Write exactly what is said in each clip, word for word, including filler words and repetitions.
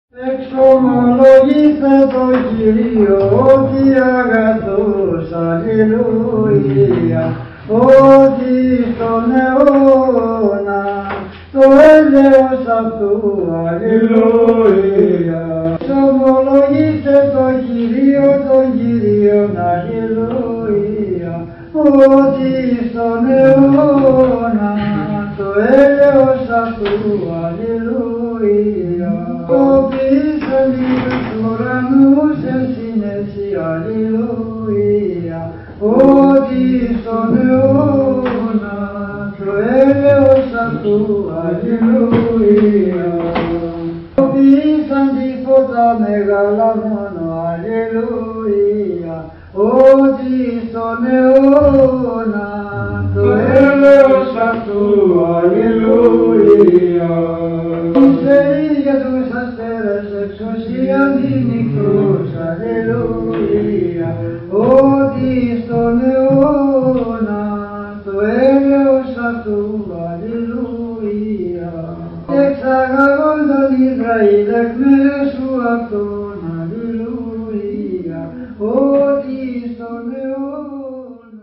Εξομολογήστε το Κύριο ότι αγαθός, αλληλούια, ότι στον αιώνα το έλεος αυτού, αλληλούια. Εξομολογήστε το Κύριο, τον Κύριον, αλληλούια, ότι στον αιώνα το έλεος αυτού, αλληλούια. Πίσαν τους ουρανούς εν σύνεση, αλληλούια, ότι στον αιώνα το έλεος αυτού, αλληλούια. Πίσαν τη φώτα μεγάλα μόνο, αλληλούια, ότι στον αιώνα το έλεος αυτού, αλληλούια. Για τους αστέρες εξουσία νυχτούς, αλληλούια, ότι στον αιώνα το έλεος αυτού, αλληλούια. Εξαγαγών τον Ισραήλ εκ μέσου αυτών, αλληλούια, ότι στον αιώνα.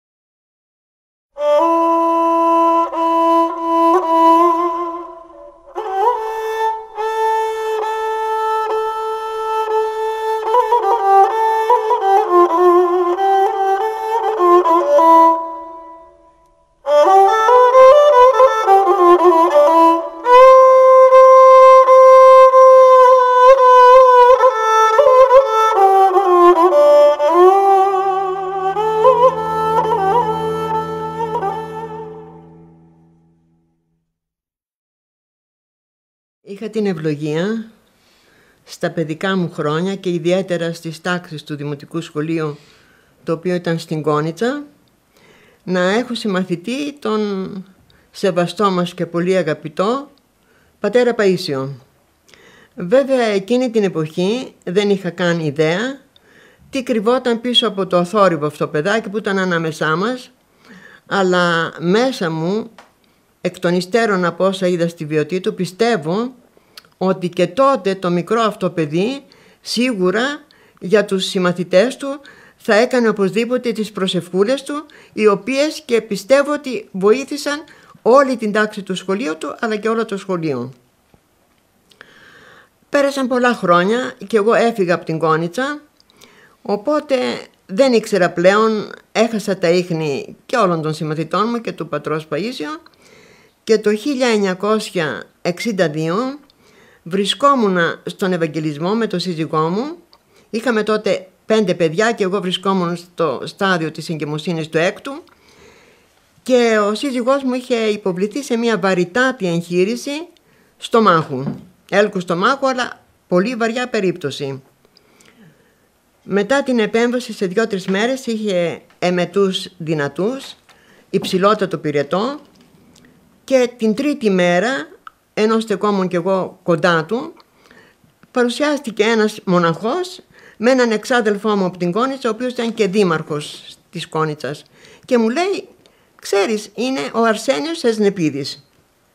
Είχα την ευλογία στα παιδικά μου χρόνια και ιδιαίτερα στις τάξεις του Δημοτικού Σχολείου, το οποίο ήταν στην Κόνιτσα, να έχω συμμαθητή τον σεβαστό μας και πολύ αγαπητό πατέρα Παΐσιο. Βέβαια εκείνη την εποχή δεν είχα καν ιδέα τι κρυβόταν πίσω από το θόρυβο αυτό παιδάκι που ήταν ανάμεσά μας, αλλά μέσα μου, εκ των υστέρων από όσα είδα στη βιωτή του, πιστεύω ότι και τότε το μικρό αυτό παιδί σίγουρα για τους συμμαθητές του θα έκανε οπωσδήποτε τις προσευχούλες του, οι οποίες και πιστεύω ότι βοήθησαν όλη την τάξη του σχολείου του, αλλά και όλο το σχολείο. Πέρασαν πολλά χρόνια και εγώ έφυγα από την Κόνιτσα, οπότε δεν ήξερα πλέον, έχασα τα ίχνη και όλων των συμμαθητών μου και του πατρός Παΐσιο, και το χίλια εννιακόσια εξήντα δύο βρισκόμουν στον Ευαγγελισμό με τον σύζυγό μου. Είχαμε τότε πέντε παιδιά και εγώ βρισκόμουν στο στάδιο της εγκυμοσύνης του έκτου, και ο σύζυγός μου είχε υποβληθεί σε μια βαρυτάτη εγχείρηση στομάχου, έλκου στομάχου, αλλά πολύ βαριά περίπτωση. Μετά την επέμβαση σε δύο-τρεις μέρες είχε εμετούς δυνατούς, υψηλότατο πυρετό, και την τρίτη μέρα, ενώ στεκόμουν κι εγώ κοντά του, παρουσιάστηκε ένας μοναχός με έναν εξάδελφό μου από την Κόνιτσα, ο οποίος ήταν και δήμαρχος της Κόνιτσας, και μου λέει, ξέρεις, είναι ο Αρσένιος Εσνεπίδης.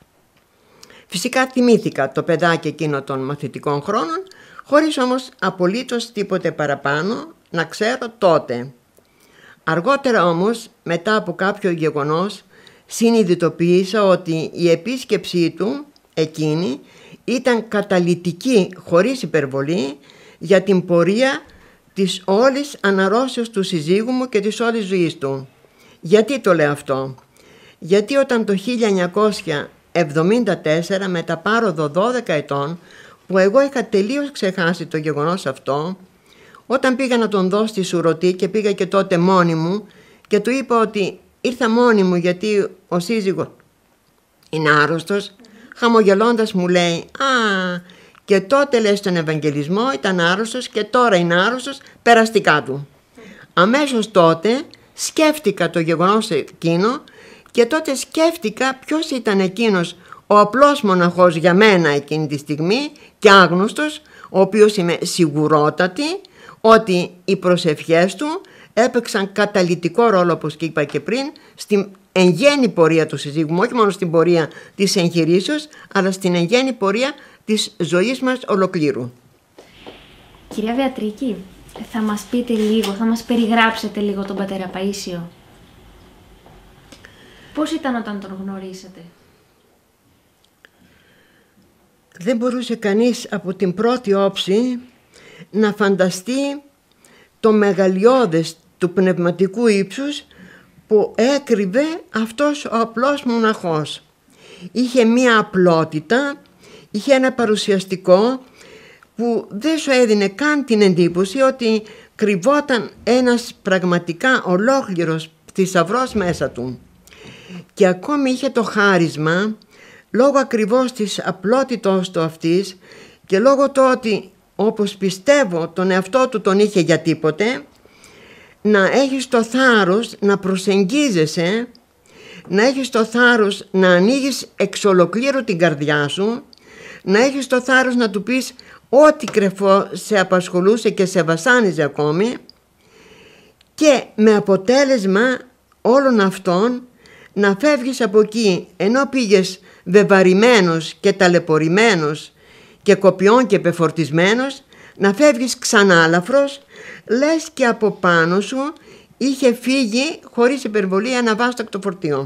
Φυσικά θυμήθηκα το παιδάκι εκείνο των μαθητικών χρόνων, χωρίς όμως απολύτως τίποτε παραπάνω να ξέρω τότε. Αργότερα όμως, μετά από κάποιο γεγονός, συνειδητοποίησα ότι η επίσκεψή του εκείνη ήταν καταλυτική, χωρίς υπερβολή, για την πορεία της όλης αναρρώσεως του συζύγου μου και της όλης ζωής του. Γιατί το λέω αυτό? Γιατί όταν το χίλια εννιακόσια εβδομήντα τέσσερα, με τα πάροδο δώδεκα ετών, που εγώ είχα τελείως ξεχάσει το γεγονός αυτό, όταν πήγα να τον δω στη Σουρωτή, και πήγα και τότε μόνη μου και του είπα ότι ήρθα μόνη μου γιατί ο σύζυγος είναι άρρωστος, χαμογελώντας μου λέει, «Α, και τότε λέει στον Ευαγγελισμό ήταν άρρωστος και τώρα είναι άρρωστος, περαστικά του». Αμέσως τότε σκέφτηκα το γεγονός εκείνο, και τότε σκέφτηκα ποιος ήταν εκείνος ο απλός μοναχός για μένα εκείνη τη στιγμή και άγνωστος, ο οποίος είμαι σιγουρότατη ότι οι προσευχές του έπαιξαν καταλυτικό ρόλο, όπως και είπα και πριν, στην εν γέννη πορεία του συζύγου μου, όχι μόνο στην πορεία της εγχειρήσεως, αλλά στην εν γέννη πορεία της ζωής μας ολοκλήρου. Κυρία Βεατρίκη, θα μας πείτε λίγο, θα μας περιγράψετε λίγο τον πατέρα Παΐσιο. Πώς ήταν όταν τον γνωρίσατε? Δεν μπορούσε κανείς από την πρώτη όψη να φανταστεί το μεγαλειώδες του πνευματικού ύψους που έκρυβε αυτός ο απλός μοναχός. Είχε μία απλότητα, είχε ένα παρουσιαστικό που δεν σου έδινε καν την εντύπωση ότι κρυβόταν ένας πραγματικά ολόκληρος θησαυρός μέσα του. Και ακόμη είχε το χάρισμα, λόγω ακριβώς της απλότητος του αυτής και λόγω του ότι, όπως πιστεύω, τον εαυτό του τον είχε για τίποτε, να έχεις το θάρρος να προσεγγίζεσαι, να έχεις το θάρρος να ανοίγεις εξ ολοκλήρου την καρδιά σου, να έχεις το θάρρος να του πεις ό,τι κρεφό σε απασχολούσε και σε βασάνιζε ακόμη, και με αποτέλεσμα όλων αυτών να φεύγεις από εκεί, ενώ πήγες βεβαρημένος και ταλαιπωρημένος και κοπιών και πεφορτισμένος, να φεύγεις ξανάλαφρος, λες και από πάνω σου είχε φύγει χωρίς υπερβολή ένα βάστακτο φορτίο.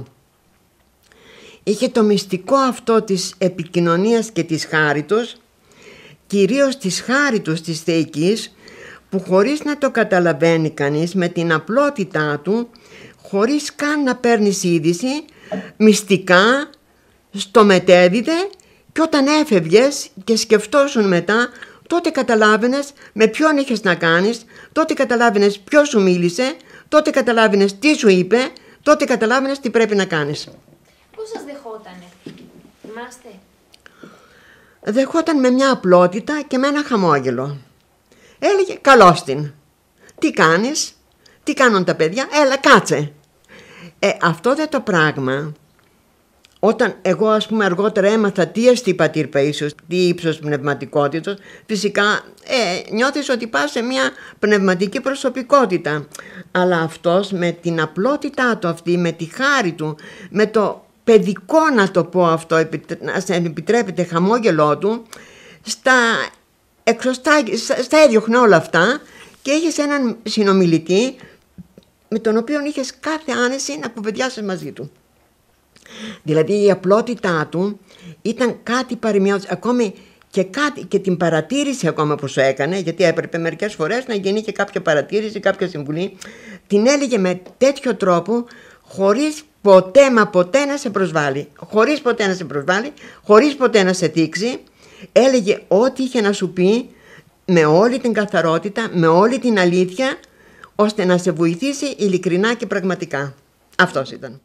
Είχε το μυστικό αυτό της επικοινωνίας και της χάριτος, κυρίως της χάριτος της θεϊκής, που χωρίς να το καταλαβαίνει κανείς, με την απλότητά του, χωρίς καν να παίρνεις είδηση, μυστικά στο μετέδιδε, και όταν έφευγες και σκεφτόσουν μετά, τότε καταλάβαινες με ποιον είχες να κάνεις, τότε καταλάβαινες ποιος σου μίλησε, τότε καταλάβαινες τι σου είπε, τότε καταλάβαινες τι πρέπει να κάνεις. Πώς σας δεχότανε, θυμάστε? Δεχόταν με μια απλότητα και με ένα χαμόγελο. Έλεγε καλώς την. Τι κάνεις, τι κάνουν τα παιδιά, έλα κάτσε. Ε, αυτό δε το πράγμα, όταν εγώ ας πούμε αργότερα έμαθα τι εστί πατήρ Παΐσιος, τι ύψος πνευματικότητος, φυσικά ε, νιώθεις ότι πας σε μια πνευματική προσωπικότητα. Αλλά αυτός με την απλότητά του αυτή, με τη χάρη του, με το παιδικό, να το πω αυτό, να σε επιτρέπετε, χαμόγελό του, στα εξωστά, στα έδιωχνε όλα αυτά, και είχες έναν συνομιλητή με τον οποίο είχες κάθε άνεση να κουβεντιάσεις μαζί του. Δηλαδή η απλότητά του ήταν κάτι παροιμιώδες, ακόμη και, κάτι, και την παρατήρηση ακόμα που σου έκανε, γιατί έπρεπε μερικές φορές να γίνει και κάποια παρατήρηση, κάποια συμβουλή, την έλεγε με τέτοιο τρόπο, χωρίς ποτέ μα ποτέ να σε προσβάλλει, χωρίς ποτέ να σε προσβάλλει, χωρίς ποτέ να σε δείξει. Έλεγε ό,τι είχε να σου πει με όλη την καθαρότητα, με όλη την αλήθεια, ώστε να σε βοηθήσει ειλικρινά και πραγματικά. Αυτός ήταν.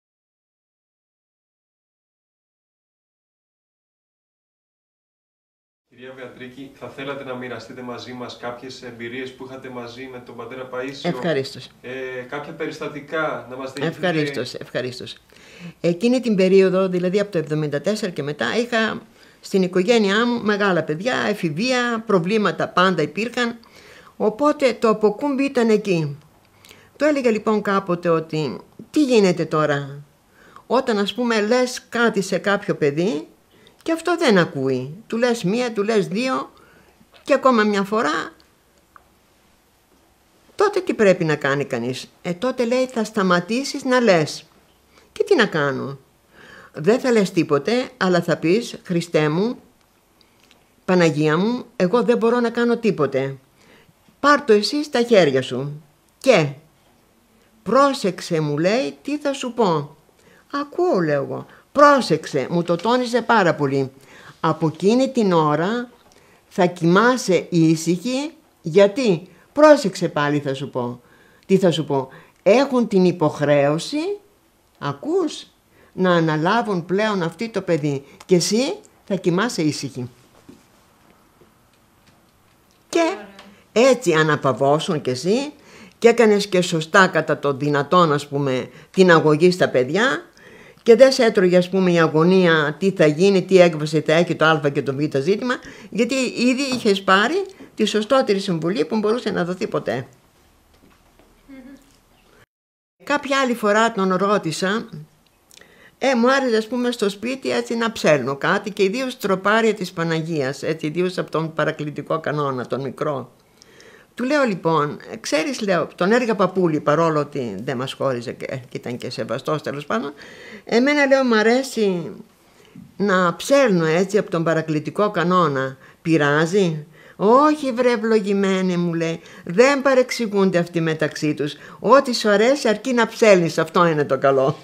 Κυρία Βεατρίκη, θα θέλατε να μοιραστείτε μαζί μας κάποιες εμπειρίες που είχατε μαζί με τον πατέρα Παΐσιο? Ευχαρίστως. Ε, κάποια περιστατικά να μας διηγηθείτε? Ευχαρίστως, ευχαρίστως. Εκείνη την περίοδο, δηλαδή από το εβδομήντα τέσσερα και μετά, είχα στην οικογένειά μου μεγάλα παιδιά, εφηβεία, προβλήματα πάντα υπήρχαν, οπότε το αποκούμπι ήταν εκεί. Το έλεγα λοιπόν κάποτε ότι τι γίνεται τώρα, όταν ας πούμε λες κάτι σε κάποιο παιδί και αυτό δεν ακούει. Του λες μία, του λες δύο και ακόμα μια φορά, τότε τι πρέπει να κάνει κανείς? Ε, τότε λέει θα σταματήσεις να λες. Και τι να κάνω? Δεν θα λες τίποτε, αλλά θα πεις Χριστέ μου, Παναγία μου, εγώ δεν μπορώ να κάνω τίποτε. Πάρ' το εσύ στα χέρια σου. Και πρόσεξε, μου λέει, τι θα σου πω. Ακούω, λέω εγώ. Πρόσεξε, μου το τόνισε πάρα πολύ. Από εκείνη την ώρα θα κοιμάσαι ήσυχη, γιατί πρόσεξε πάλι θα σου πω. Τι θα σου πω? Έχουν την υποχρέωση, ακούς, να αναλάβουν πλέον αυτή το παιδί και εσύ θα κοιμάσαι ήσυχη. Και έτσι αναπαυώσουν κι εσύ και έκανες και σωστά κατά το δυνατόν, ας πούμε, την αγωγή στα παιδιά και δεν σε έτρωγε, ας πούμε, η αγωνία τι θα γίνει, τι έκβαση θα έχει το α και το β ζήτημα, γιατί ήδη είχες πάρει τη σωστότερη συμβουλή που μπορούσε να δοθεί ποτέ. Mm-hmm. Κάποια άλλη φορά τον ρώτησα Ε, μου άρεσε, ας πούμε, στο σπίτι έτσι να ψέλνω κάτι και ιδίως τροπάρια της Παναγίας, έτσι, ιδίως από τον παρακλητικό κανόνα, τον μικρό. Του λέω λοιπόν, ξέρεις, λέω, τον έργα παππούλη, παρόλο ότι δεν μας χώριζε και, και ήταν και σεβαστός τέλος πάντων, εμένα, λέω, μου αρέσει να ψέλνω έτσι από τον παρακλητικό κανόνα. Πειράζει? Όχι βρε ευλογημένη, μου λέει, δεν παρεξηγούνται αυτοί μεταξύ τους. Ό,τι σου αρέσει αρκεί να ψέλνεις, αυτό είναι το καλό.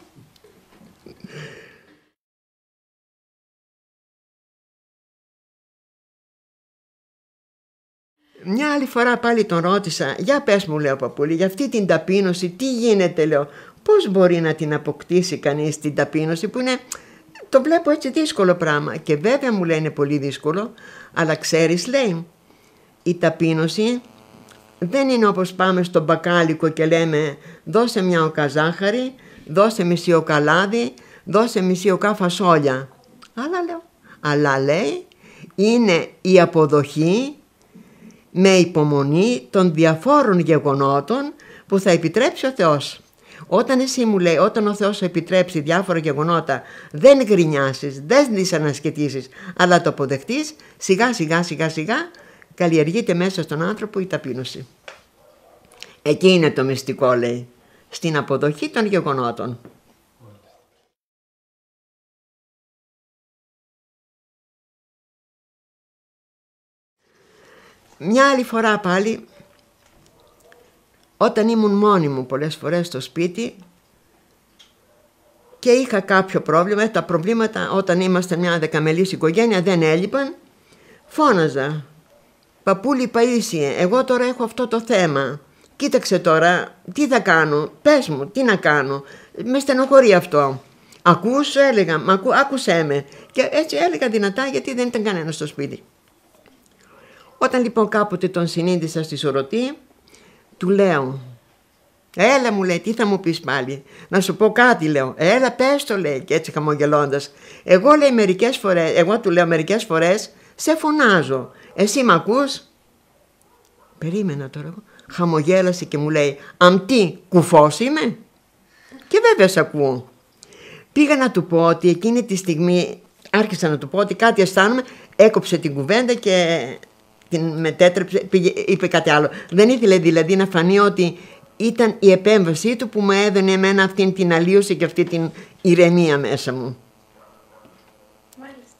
Μια άλλη φορά πάλι τον ρώτησα, για πες μου, λέω, παππούλη, για αυτή την ταπείνωση, τι γίνεται, λέω, πώς μπορεί να την αποκτήσει κανείς την ταπείνωση που είναι, το βλέπω έτσι δύσκολο πράγμα. Και βέβαια μου λέει είναι πολύ δύσκολο, αλλά ξέρεις, λέει, η ταπείνωση δεν είναι όπως πάμε στο μπακάλικο και λέμε δώσε μια οκά ζάχαρη, δώσε μισή οκά λάδι, δώσε μισή οκά φασόλια. Αλλά, λέω, αλλά λέει είναι η αποδοχή με υπομονή των διαφόρων γεγονότων που θα επιτρέψει ο Θεός. Όταν εσύ, μου λέει, όταν ο Θεός σου επιτρέψει διάφορα γεγονότα, δεν γκρινιάσεις, δεν τις ανασκετήσεις, αλλά το αποδεχτείς, σιγά σιγά σιγά σιγά καλλιεργείται μέσα στον άνθρωπο η ταπείνωση. Εκεί είναι το μυστικό, λέει, στην αποδοχή των γεγονότων. Μια άλλη φορά πάλι, όταν ήμουν μόνη μου πολλές φορές στο σπίτι και είχα κάποιο πρόβλημα, τα προβλήματα όταν είμαστε μια δεκαμελής οικογένεια δεν έλειπαν, φώναζα, παππούλη Παΐσιε, εγώ τώρα έχω αυτό το θέμα, κοίταξε τώρα, τι θα κάνω, πες μου, τι να κάνω, με στενοχωρεί αυτό. Ακούς, έλεγα, μα ακού, άκουσέ με. Και έτσι έλεγα δυνατά γιατί δεν ήταν κανένα στο σπίτι. Όταν λοιπόν κάποτε τον συνείδησα στη Σωρωτή, του λέω, έλα, μου λέει, τι θα μου πεις πάλι, να σου πω κάτι, λέω, έλα πες το, λέει, και έτσι χαμογελώντας, εγώ, λέει, μερικές φορές, εγώ του λέω μερικές φορές σε φωνάζω, εσύ μ' ακούς? Περίμενα τώρα εγώ, χαμογέλασε και μου λέει, αμ τι, κουφός είμαι? Και βέβαια σε ακούω. Πήγα να του πω ότι εκείνη τη στιγμή, άρχισα να του πω ότι κάτι αισθάνομαι, έκοψε την κουβέντα και την μετέτρεψε, πήγε, είπε κάτι άλλο. Δεν ήθελε δηλαδή να φανεί ότι ήταν η επέμβασή του που μου έδωνε εμένα αυτήν την αλλίωση και αυτή την ηρεμία μέσα μου. Μάλιστα.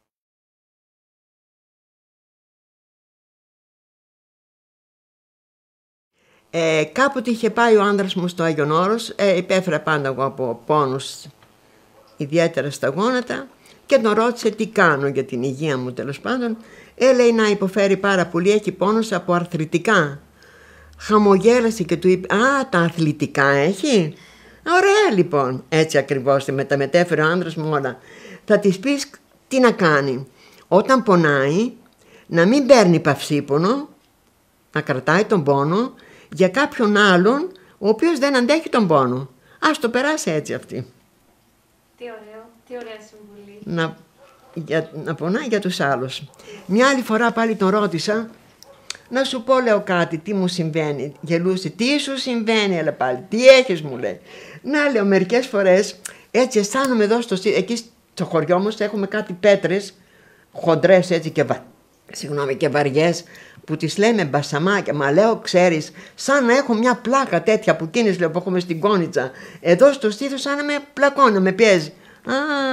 Ε, κάποτε είχε πάει ο άνδρας μου στο Άγιον Όρος, ε, υπέφερα πάντα εγώ από πόνους, ιδιαίτερα στα γόνατα, και τον ρώτησε τι κάνω για την υγεία μου, τέλος πάντων. Ε, λέει, να υποφέρει πάρα πολύ, έχει πόνος από αρθριτικά. Χαμογέλασε και του είπε, α, τα αθλητικά έχει? Ωραία λοιπόν, έτσι ακριβώς τη μεταμετέφερε ο άντρας μου όλα. Θα της πεις τι να κάνει. Όταν πονάει, να μην παίρνει παυσίπονο, να κρατάει τον πόνο για κάποιον άλλον ο οποίος δεν αντέχει τον πόνο. Ας το περάσει έτσι αυτή. Τι ωραίο, τι ωραία συμβουλή. Να, για, να πονάει για τους άλλους. Μια άλλη φορά πάλι τον ρώτησα, να σου πω, λέω, κάτι, τι μου συμβαίνει. Γελούσε, τι σου συμβαίνει, αλλά πάλι, τι έχεις, μου λέει. Να, λέω, μερικές φορές έτσι αισθάνομαι εδώ στο, εκεί στο χωριό μας έχουμε κάτι πέτρες χοντρές έτσι και, βα, συγγνώμη, και βαριές που τις λέμε μπασαμάκια. Μα λέω, ξέρεις, σαν να έχω μια πλάκα τέτοια που εκείνες, λέω, που έχουμε στην Κόνιτσα. Εδώ στο στήθος σαν να με πλακώνει, να με πιέζει. Α,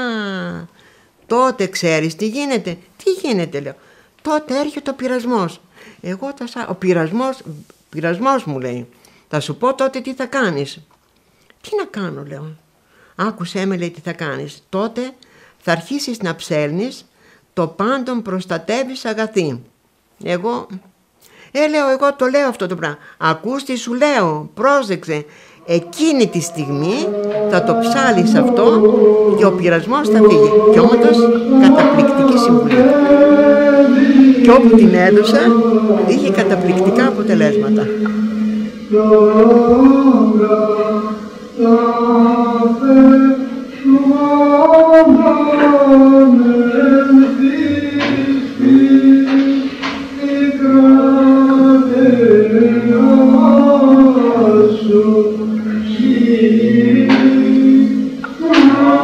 τότε ξέρεις τι γίνεται. Τι γίνεται, λέω. Τότε έρχεται ο πειρασμός. Εγώ τα σα... Ο πειρασμός, πειρασμός μου λέει. Θα σου πω τότε τι θα κάνεις. Τι να κάνω, λέω. Άκουσέ με, λέει, τι θα κάνεις. Τότε θα αρχίσεις να ψέλνεις το πάντων προστατεύεις αγαθή. Εγώ, ε, λέω, εγώ το λέω αυτό το πράγμα. Ακούς τι σου λέω, πρόσεξε. Εκείνη τη στιγμή θα το ψάλεις αυτό και ο πειρασμός θα φύγει. Και όντως καταπληκτική συμβουλή. Και όπου την έδωσα είχε καταπληκτικά αποτελέσματα. Oh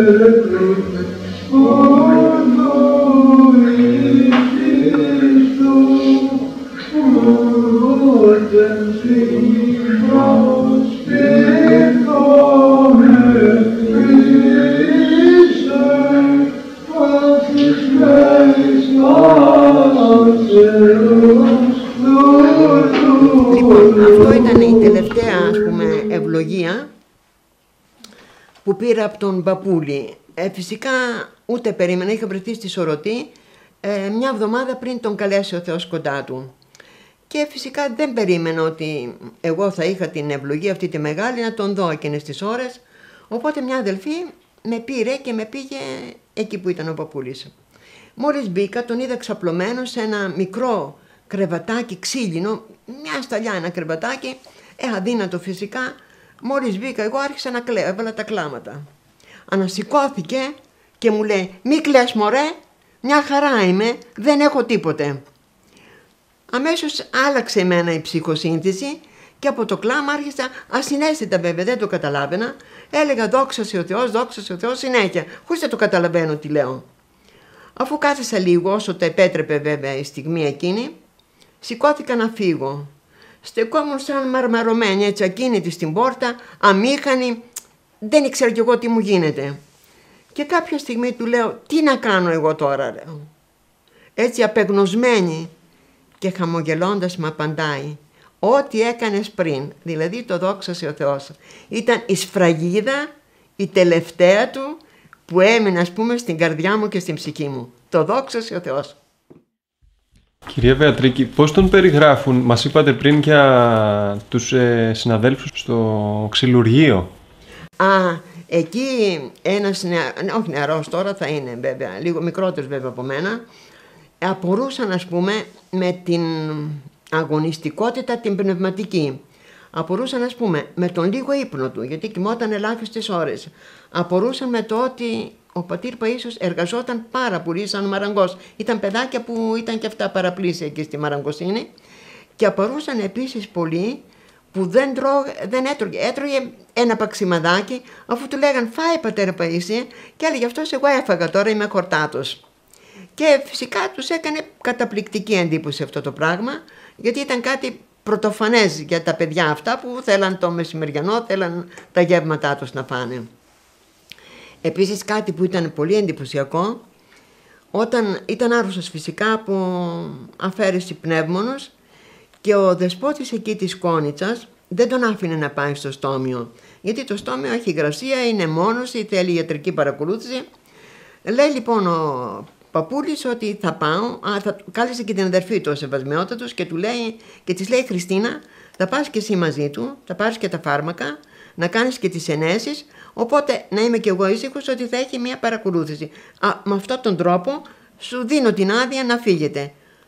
Αυτό ήταν η τελευταία, ας πούμε, ευλογία που πήρα από τον παππούλη. Ε, φυσικά ούτε περίμενα, είχα βρεθεί στη Σωρωτή ε, μια εβδομάδα πριν τον καλέσει ο Θεός κοντά του. Και φυσικά δεν περίμενα ότι εγώ θα είχα την ευλογία αυτή τη μεγάλη να τον δω εκείνες τις ώρες. Οπότε μια αδελφή με πήρε και με πήγε εκεί που ήταν ο παππούλης. Μόλις μπήκα τον είδα ξαπλωμένο σε ένα μικρό κρεβατάκι ξύλινο, μια σταλιά ένα κρεβατάκι, ε, αδύνατο φυσικά. Μόλις μπήκα εγώ άρχισα να κλαίω, έβαλα τα κλάματα. Ανασηκώθηκε και μου λέει «Μη κλαις μωρέ, μια χαρά είμαι, δεν έχω τίποτε». Αμέσως άλλαξε εμένα η ψυχοσύνθεση και από το κλάμα άρχισα ασυναίσθητα βέβαια, δεν το καταλάβαινα. Έλεγα «Δόξα σε ο Θεός, δόξα σε ο Θεός» συνέχεια, χωρίς να το καταλαβαίνω τι λέω. Αφού κάθισα λίγο, όσο το επέτρεπε βέβαια η στιγμή εκείνη, σηκώθηκα να φύγω. Στεκόμουν σαν μαρμαρωμένη, έτσι ακίνητη στην πόρτα, αμήχανη, δεν ήξερα κι εγώ τι μου γίνεται. Και κάποια στιγμή του λέω, τι να κάνω εγώ τώρα, λέω. Έτσι απεγνωσμένη και χαμογελώντας με απαντάει, ό,τι έκανες πριν, δηλαδή το δόξασε ο Θεός. Ήταν η σφραγίδα, η τελευταία του, που έμεινε ας πούμε στην καρδιά μου και στην ψυχή μου. Το δόξασε ο Θεός. Κυρία Βεατρίκη, πώς τον περιγράφουν, μας είπατε πριν για τους ε, συναδέλφους στο ξυλουργείο. Α, εκεί ένας νεα... όχι νεαρός τώρα θα είναι βέβαια, λίγο μικρότερος βέβαια από μένα, απορούσαν ας πούμε με την αγωνιστικότητα την πνευματική. Απορούσαν ας πούμε με τον λίγο ύπνο του, γιατί κοιμόταν ελάχιστες ώρες. Απορούσαν με το ότι ο πατήρ Παΐσιος εργαζόταν πάρα πολύ σαν μαραγκός. Ήταν παιδάκια που ήταν και αυτά παραπλήσια εκεί στη μαραγκοσύνη. Και απορούσαν επίσης πολύ που δεν, τρώγ, δεν έτρωγε. Έτρωγε ένα παξιμαδάκι, αφού του λέγαν «Φάε πατέρα Παΐσιε», και έλεγε αυτός «Εγώ έφαγα, τώρα είμαι χορτάτος». Και φυσικά τους έκανε καταπληκτική εντύπωση αυτό το πράγμα, γιατί ήταν κάτι πρωτοφανές για τα παιδιά αυτά που θέλαν το μεσημεριανό, θέλαν τα γεύματά τους να φάνε. Επίσης κάτι που ήταν πολύ εντυπωσιακό, όταν ήταν άρρωστος φυσικά από αφαίρεση πνεύμονος και ο δεσπότης εκεί της Κόνιτσας δεν τον άφηνε να πάει στο στόμιο, γιατί το στόμιο έχει υγρασία, είναι μόνος ή θέλει ιατρική παρακολούθηση. Λέει λοιπόν ο παππούλης ότι θα πάω, α, θα, κάλεσε και την αδερφή του ο Σεβασμιότατος και, του λέει, και της λέει «Χριστίνα, θα πας και εσύ μαζί του, θα πάρεις και τα φάρμακα, να κάνεις και τις ενέσεις, οπότε να είμαι και εγώ ήσυχος ότι θα έχει μια παρακολούθηση. Α, με αυτόν τον τρόπο σου δίνω την άδεια να φύγετε».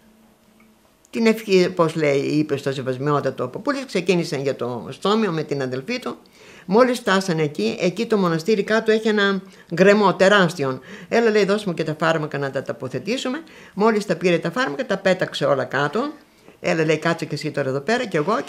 Την ευχή, πώς λέει, είπε στο Σεβασμιότατο ο παππούλης, ξεκίνησαν για το στόμιο με την αδελφή του. Μόλις φτάσανε εκεί, εκεί το μοναστήρι κάτω έχει ένα γκρεμό τεράστιο. Έλα, λέει, δώσ' μου και τα φάρμακα να τα τοποθετήσουμε. Μόλις τα πήρε τα φάρμακα, τα πέταξε όλα κάτω. Έλα, λέει, κάτσε και εσύ τώρα εδώ πέρα και εγώ. Και...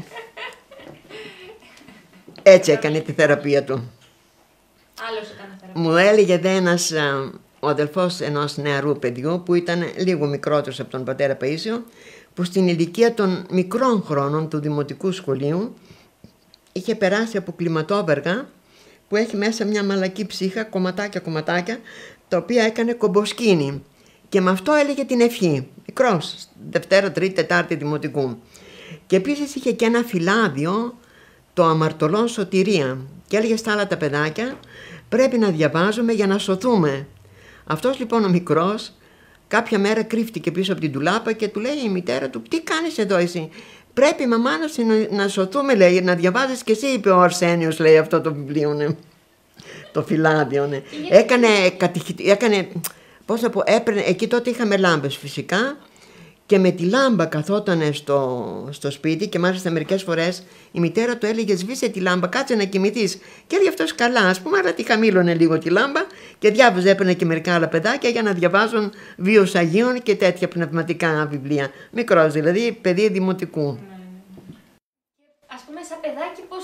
έτσι έκανε τη θεραπεία του. Άλλος έκανε θεραπεία. Μου έλεγε δε ένας, ο αδελφός ενός νεαρού παιδιού που ήταν λίγο μικρότερος από τον πατέρα Παΐσιο, που στην ηλικία των μικρών χρόνων του δημοτικού σχολείου είχε περάσει από κλιματόβεργα που έχει μέσα μια μαλακή ψύχα, κομματάκια κομματάκια, τα οποία έκανε κομποσκίνη. Και με αυτό έλεγε την ευχή. Μικρός, Δευτέρα, Τρίτη, Τετάρτη δημοτικού. Και επίσης είχε και ένα φυλάδιο, το αμαρτωλόν σωτηρία. Και έλεγε στα άλλα τα παιδάκια, πρέπει να διαβάζουμε για να σωθούμε. Αυτός λοιπόν ο μικρός κάποια μέρα κρύφτηκε πίσω από την ντουλάπα και του λέει η μητέρα του, τι κάνεις εδώ εσύ? Πρέπει μαμά να, να σωθούμε, λέει, να διαβάζεις και εσύ, είπε ο Αρσένιος, λέει, αυτό το βιβλίο, ναι. Το φυλάδιο, ναι. Έκανε, έκανε, πώς να πω, έπαιρνε, εκεί τότε είχαμε λάμπες φυσικά και με τη λάμπα καθότανε στο, στο σπίτι και μάλιστα μερικές φορές η μητέρα του έλεγε σβήσε τη λάμπα, κάτσε να κοιμηθείς. Και έλεγε αυτός καλά, ας πούμε, αλλά τη χαμήλωνε λίγο τη λάμπα και διάβαζε, έπαιρνε και μερικά άλλα παιδάκια για να διαβάζουν βίος Αγίων και τέτοια πνευματικά βιβλία. Μικρός δηλαδή, παιδί δημοτικού. Ας πούμε, σαν παιδάκι, πώς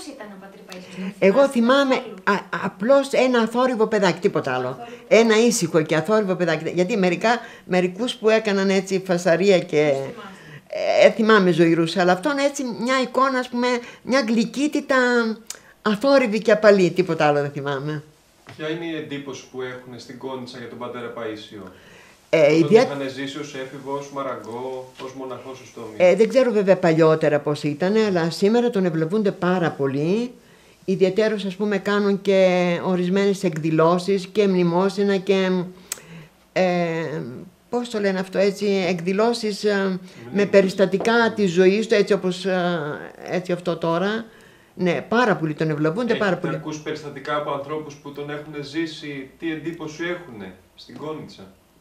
Πώς ήταν ο πατήρ Παΐσιος? Εγώ θυμάμαι α, απλώς ένα αθόρυβο παιδάκι, τίποτα άλλο. Ένα ήσυχο και αθόρυβο παιδάκι. Γιατί μερικά, μερικούς που έκαναν έτσι φασαρία και... Ε, θυμάμαι ζωηρούς, αλλά αυτόν έτσι μια εικόνα, ας πούμε, μια γλυκύτητα αθόρυβη και απαλή, τίποτα άλλο δεν θυμάμαι. Ποια είναι η εντύπωση που έχουν στην Κόνιτσα για τον πατέρα Παΐσιο? Ε, Τον δια... είχαν ζήσει ως έφηβος, μαραγκό, ως μοναχός ως τόμι? ε, δεν ξέρω βέβαια παλιότερα πώς ήταν, αλλά σήμερα τον ευλογούνται πάρα πολύ. Ιδιαιτέρως, ας πούμε, κάνουν και ορισμένες εκδηλώσεις και μνημόσυνα και... Ε, πώς το λένε αυτό, έτσι, εκδηλώσεις ε, με περιστατικά της ζωής του, έτσι όπως ε, έτσι αυτό τώρα. Ναι, πάρα πολύ τον ευλογούνται, πάρα πολύ. Έχετε ακούσει περιστατικά από ανθρώπους που τον έχουν ζήσει, τι εντύπωση έχουν στην Κόνιτσα?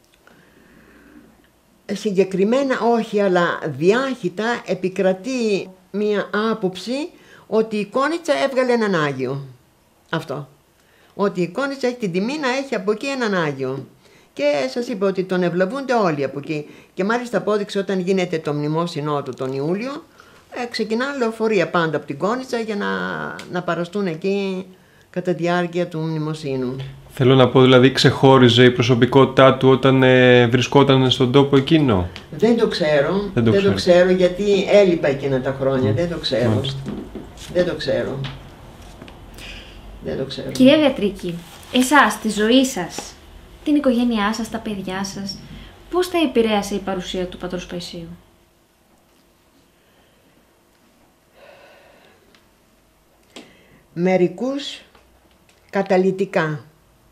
Συγκεκριμένα όχι, αλλά διάχυτα επικρατεί μία άποψη ότι η Κόνιτσα έβγαλε έναν Άγιο. Αυτό. Ότι η Κόνιτσα έχει την τιμή να έχει από εκεί έναν Άγιο. Και σας είπα ότι τον ευλογούνται όλοι από εκεί. Και μάλιστα απόδειξε όταν γίνεται το μνημόσυνό του τον Ιούλιο, ε, ξεκινάνε λεωφορεία πάντα από την Κόνιτσα για να, να παραστούν εκεί κατά τη διάρκεια του μνημοσύνου. Θέλω να πω, δηλαδή, ξεχώριζε η προσωπικότητά του όταν ε, βρισκόταν στον τόπο εκείνο? Δεν το ξέρω. Δεν το, δεν ξέρω. το ξέρω γιατί έλειπα εκείνα τα χρόνια. Mm. Δεν το ξέρω. Μάλιστα. Δεν το ξέρω. Δεν το ξέρω. Κυρία Βεατρίκη, εσάς, τη ζωή σας, την οικογένειά σας, τα παιδιά σας, πώς θα επηρέασε η παρουσία του πατρός Παϊσίου? Μερικούς καταλυτικά.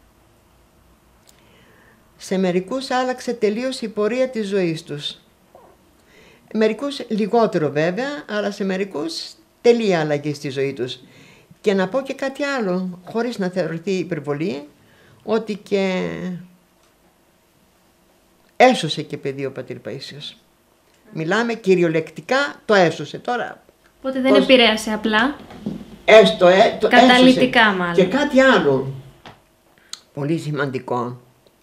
Σε μερικούς άλλαξε τελείως η πορεία της ζωής τους. Μερικούς λιγότερο βέβαια, αλλά σε μερικούς τελεία αλλαγή στη ζωή τους. Και να πω και κάτι άλλο, χωρίς να θεωρηθεί υπερβολή, ότι και έσωσε και παιδί ο πατήρ Παΐσιος. Μιλάμε κυριολεκτικά, το έσωσε τώρα. Οπότε δεν πώς... επηρέασε απλά. Έστω, ε, το καταλυτικά έσωσε. μάλλον. Και κάτι άλλο, πολύ σημαντικό.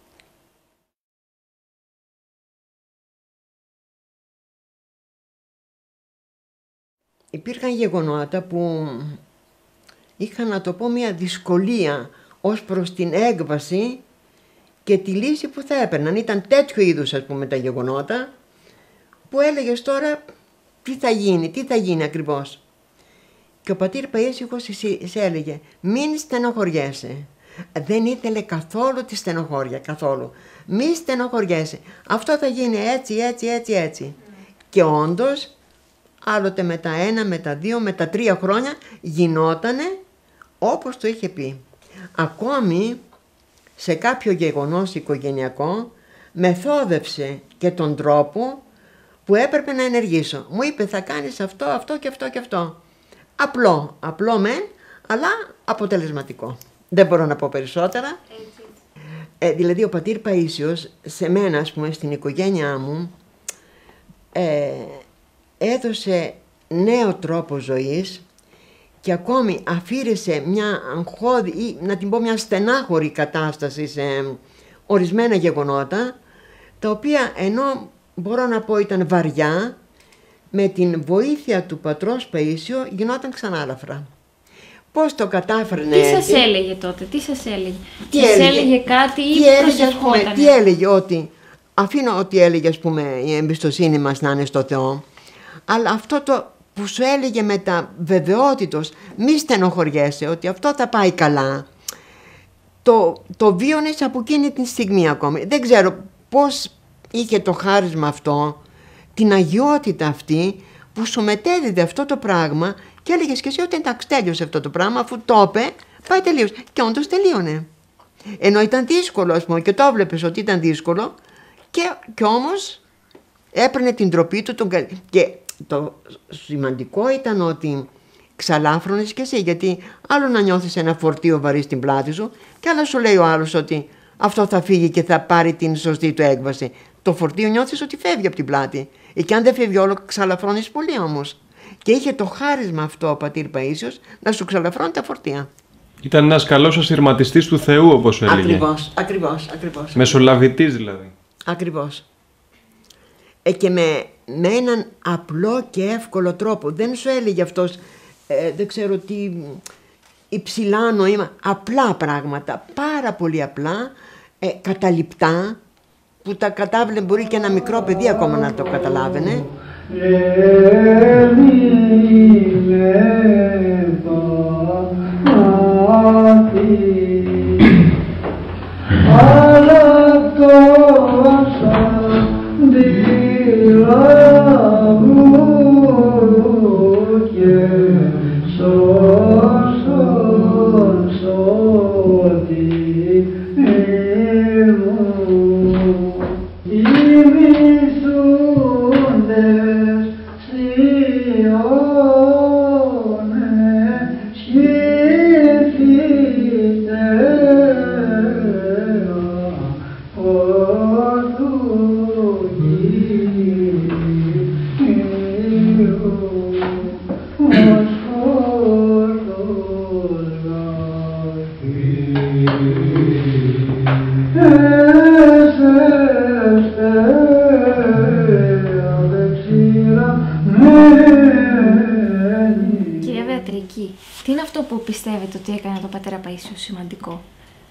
Υπήρχαν γεγονότα που είχαν, να το πω, μια δυσκολία ως προς την έκβαση και τη λύση που θα έπαιρναν. Ήταν τέτοιο είδους, ας πούμε, τα γεγονότα που έλεγες τώρα τι θα γίνει, τι θα γίνει ακριβώς. Και ο πατήρ Παΐσιος σε έλεγε μην στενοχωριέσαι. Δεν ήθελε καθόλου τη στενοχώρια, καθόλου. Μη στενοχωριέσαι. Αυτό θα γίνει έτσι, έτσι, έτσι, έτσι. Mm. Και όντως, άλλοτε με τα ένα, με τα δύο, με τα τρία χρόνια γινότανε όπως το είχε πει. Ακόμη σε κάποιο γεγονός οικογενειακό μεθόδευσε και τον τρόπο που έπρεπε να ενεργήσω. Μου είπε θα κάνεις αυτό, αυτό και αυτό και αυτό. Απλό, απλό μεν, αλλά αποτελεσματικό. Δεν μπορώ να πω περισσότερα. Ε, δηλαδή ο πατήρ Παΐσιος σε μένα, ας πούμε, στην οικογένειά μου ε, έδωσε νέο τρόπο ζωής και ακόμη αφήρεσε μια αγχώδη ή να την πω μια στενάχωρη κατάσταση σε ορισμένα γεγονότα, τα οποία ενώ μπορώ να πω ήταν βαριά, με την βοήθεια του πατρός Παΐσιο γινόταν ξανάλαφρα. Πώς το κατάφερνε? Τι σας έλεγε τότε, τι σας έλεγε? Τι σας έλεγε, έλεγε κάτι ή τι έλεγε, ας πούμε, προσευχότανε? τι έλεγε, ότι αφήνω ότι έλεγε, ας πούμε, η εμπιστοσύνη μας να είναι στο Θεό, αλλά αυτό το που σου έλεγε με τα βεβαιότητος, μη στενοχωριέσαι, ότι αυτό θα πάει καλά, το, το βίωνες από εκείνη την στιγμή ακόμη. Δεν ξέρω πώς είχε το χάρισμα αυτό, την αγιότητα αυτή που σου μετέδιδε αυτό το πράγμα και έλεγες και εσύ ότι εντάξει, τέλειωσε αυτό το πράγμα, αφού το είπε, πάει τελείως. Και όντως τελείωνε. Ενώ ήταν δύσκολο, ας πούμε, και το έβλεπες ότι ήταν δύσκολο, και, και όμως έπαιρνε την τροπή του. Τον... Και το σημαντικό ήταν ότι ξαλάφρωνες και εσύ, γιατί άλλο να νιώθεις ένα φορτίο βαρύ στην πλάτη σου, και άλλο σου λέει ο άλλος ότι αυτό θα φύγει και θα πάρει την σωστή του έκβαση. Το φορτίο νιώθεις ότι φεύγει από την πλάτη. Ε, και αν δεν φεύγει όλο, ξαλαφρώνεις πολύ όμως. Και είχε το χάρισμα αυτό ο πατήρ Παΐσιος να σου ξαλαφρώνει τα φορτία. Ήταν ένας καλός ασυρματιστής του Θεού, όπως έλεγε. Ακριβώς, ακριβώς, ακριβώς. Μεσολαβητής δηλαδή. Ακριβώς. Ε, και με, με έναν απλό και εύκολο τρόπο. Δεν σου έλεγε αυτός ε, δεν ξέρω τι υψηλά νοήμα, απλά πράγματα, πάρα πολύ απλά, ε, καταληπτά, που τα κατάβλε μπορεί και ένα μικρό παιδί ακόμα να το καταλάβαινε. Κυρία Βεατρίκη, τι είναι αυτό που πιστεύετε ότι έκανε τον πατέρα Παΐσιο σημαντικό?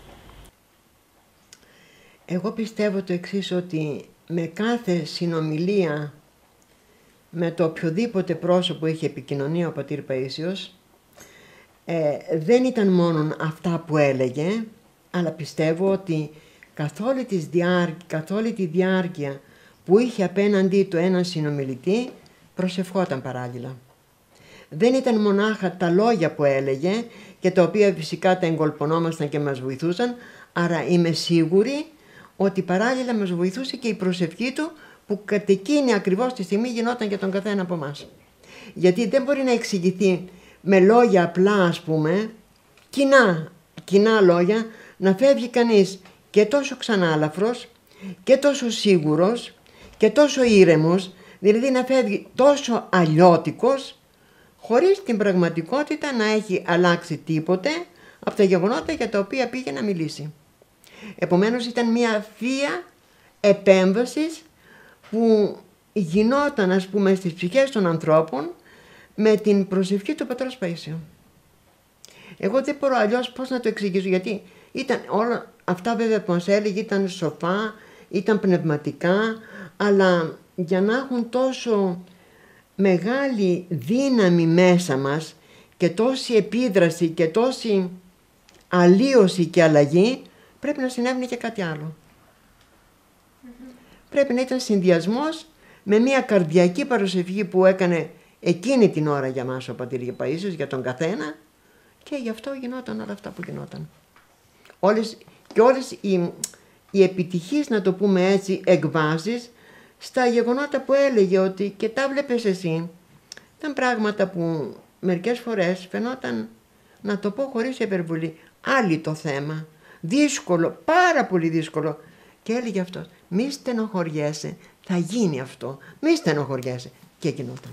Εγώ πιστεύω το εξής, ότι με κάθε συνομιλία με το οποιοδήποτε πρόσωπο είχε επικοινωνία ο πατήρ Παΐσιος, ε, δεν ήταν μόνο αυτά που έλεγε, αλλά πιστεύω ότι καθ' όλη, της διάρκεια, καθ' όλη τη διάρκεια που είχε απέναντί του έναν συνομιλητή, προσευχόταν παράλληλα. Δεν ήταν μονάχα τα λόγια που έλεγε και τα οποία φυσικά τα εγκολπωνόμασταν και μας βοηθούσαν, άρα είμαι σίγουρη ότι παράλληλα μας βοηθούσε και η προσευχή του, που κατ' εκείνη ακριβώς τη στιγμή γινόταν για τον καθένα από εμάς. Γιατί δεν μπορεί να εξηγηθεί με λόγια απλά, ας πούμε, κοινά, κοινά λόγια, να φεύγει κανείς και τόσο ξανάλαφρος και τόσο σίγουρος και τόσο ήρεμος, δηλαδή να φεύγει τόσο αλλιώτικος, χωρίς την πραγματικότητα να έχει αλλάξει τίποτε από τα γεγονότα για τα οποία πήγε να μιλήσει. Επομένως ήταν μια θεία επέμβαση που γινόταν, ας πούμε, στις ψυχές των ανθρώπων με την προσευχή του πατρός Παΐσιο. Εγώ δεν μπορώ αλλιώς πώς να το εξηγήσω, γιατί ήταν όλα αυτά βέβαια που μας έλεγε ήταν σοφά, ήταν πνευματικά, αλλά για να έχουν τόσο μεγάλη δύναμη μέσα μας και τόση επίδραση και τόση αλλίωση και αλλαγή, πρέπει να συνέβαινε και κάτι άλλο. Mm-hmm. Πρέπει να ήταν συνδυασμός με μια καρδιακή παρουσευχή που έκανε εκείνη την ώρα για μας ο πατήρ Παΐσιος, για τον καθένα, και γι' αυτό γινόταν όλα αυτά που γινόταν. Όλες, και όλες οι, οι επιτυχείς, να το πούμε έτσι, εκβάσεις στα γεγονότα που έλεγε, ότι και τα βλέπεις εσύ, ήταν πράγματα που μερικές φορές φαινόταν, να το πω χωρίς υπερβολή, άλλη το θέμα, δύσκολο, πάρα πολύ δύσκολο, και έλεγε αυτό, μη στενοχωριέσαι, θα γίνει αυτό, μη στενοχωριέσαι, και γινόταν.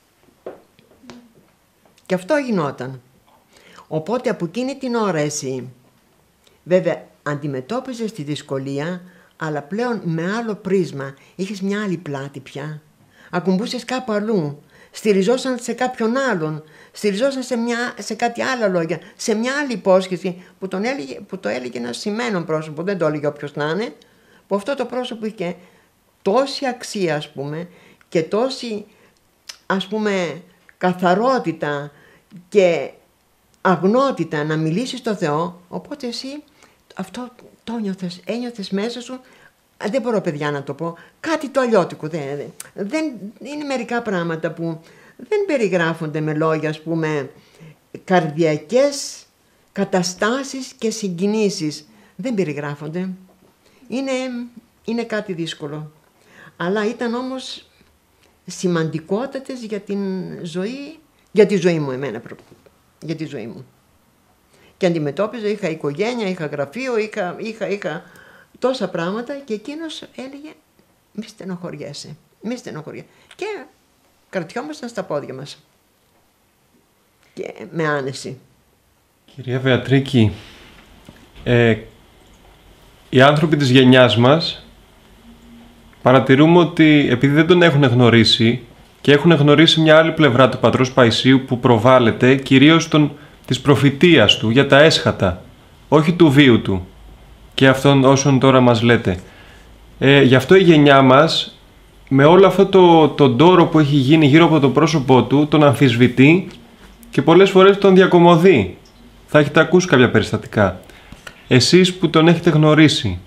Και αυτό γινόταν. Οπότε από εκείνη την ώρα εσύ, βέβαια αντιμετώπιζες τη δυσκολία, αλλά πλέον με άλλο πρίσμα, είχες μια άλλη πλάτη πια, ακουμπούσες κάπου αλλού, στηριζόσαν σε κάποιον άλλον, στηριζόσαν σε, μια, σε κάτι άλλα λόγια, σε μια άλλη υπόσχεση που, τον έλεγε, που το έλεγε ένα σημαίνον πρόσωπο, δεν το έλεγε όποιος να είναι, που αυτό το πρόσωπο είχε τόση αξία, ας πούμε, και τόση, ας πούμε, καθαρότητα και αγνότητα να μιλήσεις στο Θεό, οπότε εσύ αυτό το ένιωθες, ένιωθες μέσα σου, δεν μπορώ παιδιά να το πω, κάτι το αλλιώτικο, δεν, δεν, είναι μερικά πράγματα που δεν περιγράφονται με λόγια, ας πούμε, καρδιακές καταστάσεις και συγκινήσεις, δεν περιγράφονται, είναι, είναι κάτι δύσκολο, αλλά ήταν όμως σημαντικότατες για την ζωή, για τη ζωή μου εμένα, για τη ζωή μου. Και αντιμετώπιζα, είχα οικογένεια, είχα γραφείο, είχα, είχα, είχα τόσα πράγματα, και εκείνος έλεγε μη στενοχωριέσαι, μη στενοχωριέσαι. Και κρατιόμασταν στα πόδια μας και με άνεση. Κυρία Βεατρίκη, ε, οι άνθρωποι της γενιάς μας παρατηρούμε ότι επειδή δεν τον έχουν γνωρίσει και έχουν γνωρίσει μια άλλη πλευρά του Πατρός Παϊσίου που προβάλλεται κυρίως τον, της προφητείας του για τα έσχατα, όχι του βίου του και αυτόν όσων τώρα μας λέτε. Ε, γι' αυτό η γενιά μας, με όλο αυτό το, το ντόρο που έχει γίνει γύρω από το πρόσωπό του, τον αμφισβητεί και πολλές φορές τον διακομωδεί. Θα έχετε ακούσει κάποια περιστατικά. Εσείς που τον έχετε γνωρίσει,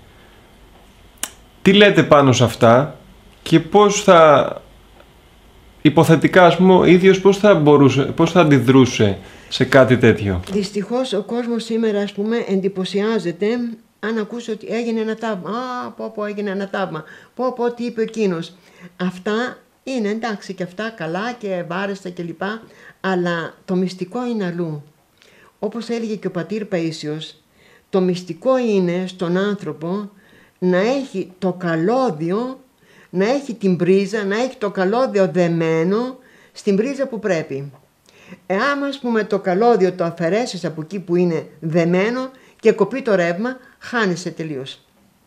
τι λέτε πάνω σε αυτά και πώς θα, υποθετικά ας πούμε, ο ίδιος πώς θα μπορούσε, πώς θα αντιδρούσε σε κάτι τέτοιο? Δυστυχώς ο κόσμος σήμερα, ας πούμε, εντυπωσιάζεται αν ακούσει ότι έγινε ένα ταύμα. Α, πω πω έγινε ένα ταύμα. Πω πω τι είπε εκείνος. Αυτά είναι εντάξει και αυτά καλά και βάρεστα κλπ. Αλλά το μυστικό είναι αλλού. Όπως έλεγε και ο πατήρ Παΐσιος, το μυστικό είναι στον άνθρωπο να έχει το καλώδιο, να έχει την πρίζα, να έχει το καλώδιο δεμένο στην πρίζα που πρέπει. Εάν, ας πούμε, το καλώδιο το αφαιρέσεις από εκεί που είναι δεμένο και κοπεί το ρεύμα, χάνεσαι τελείως.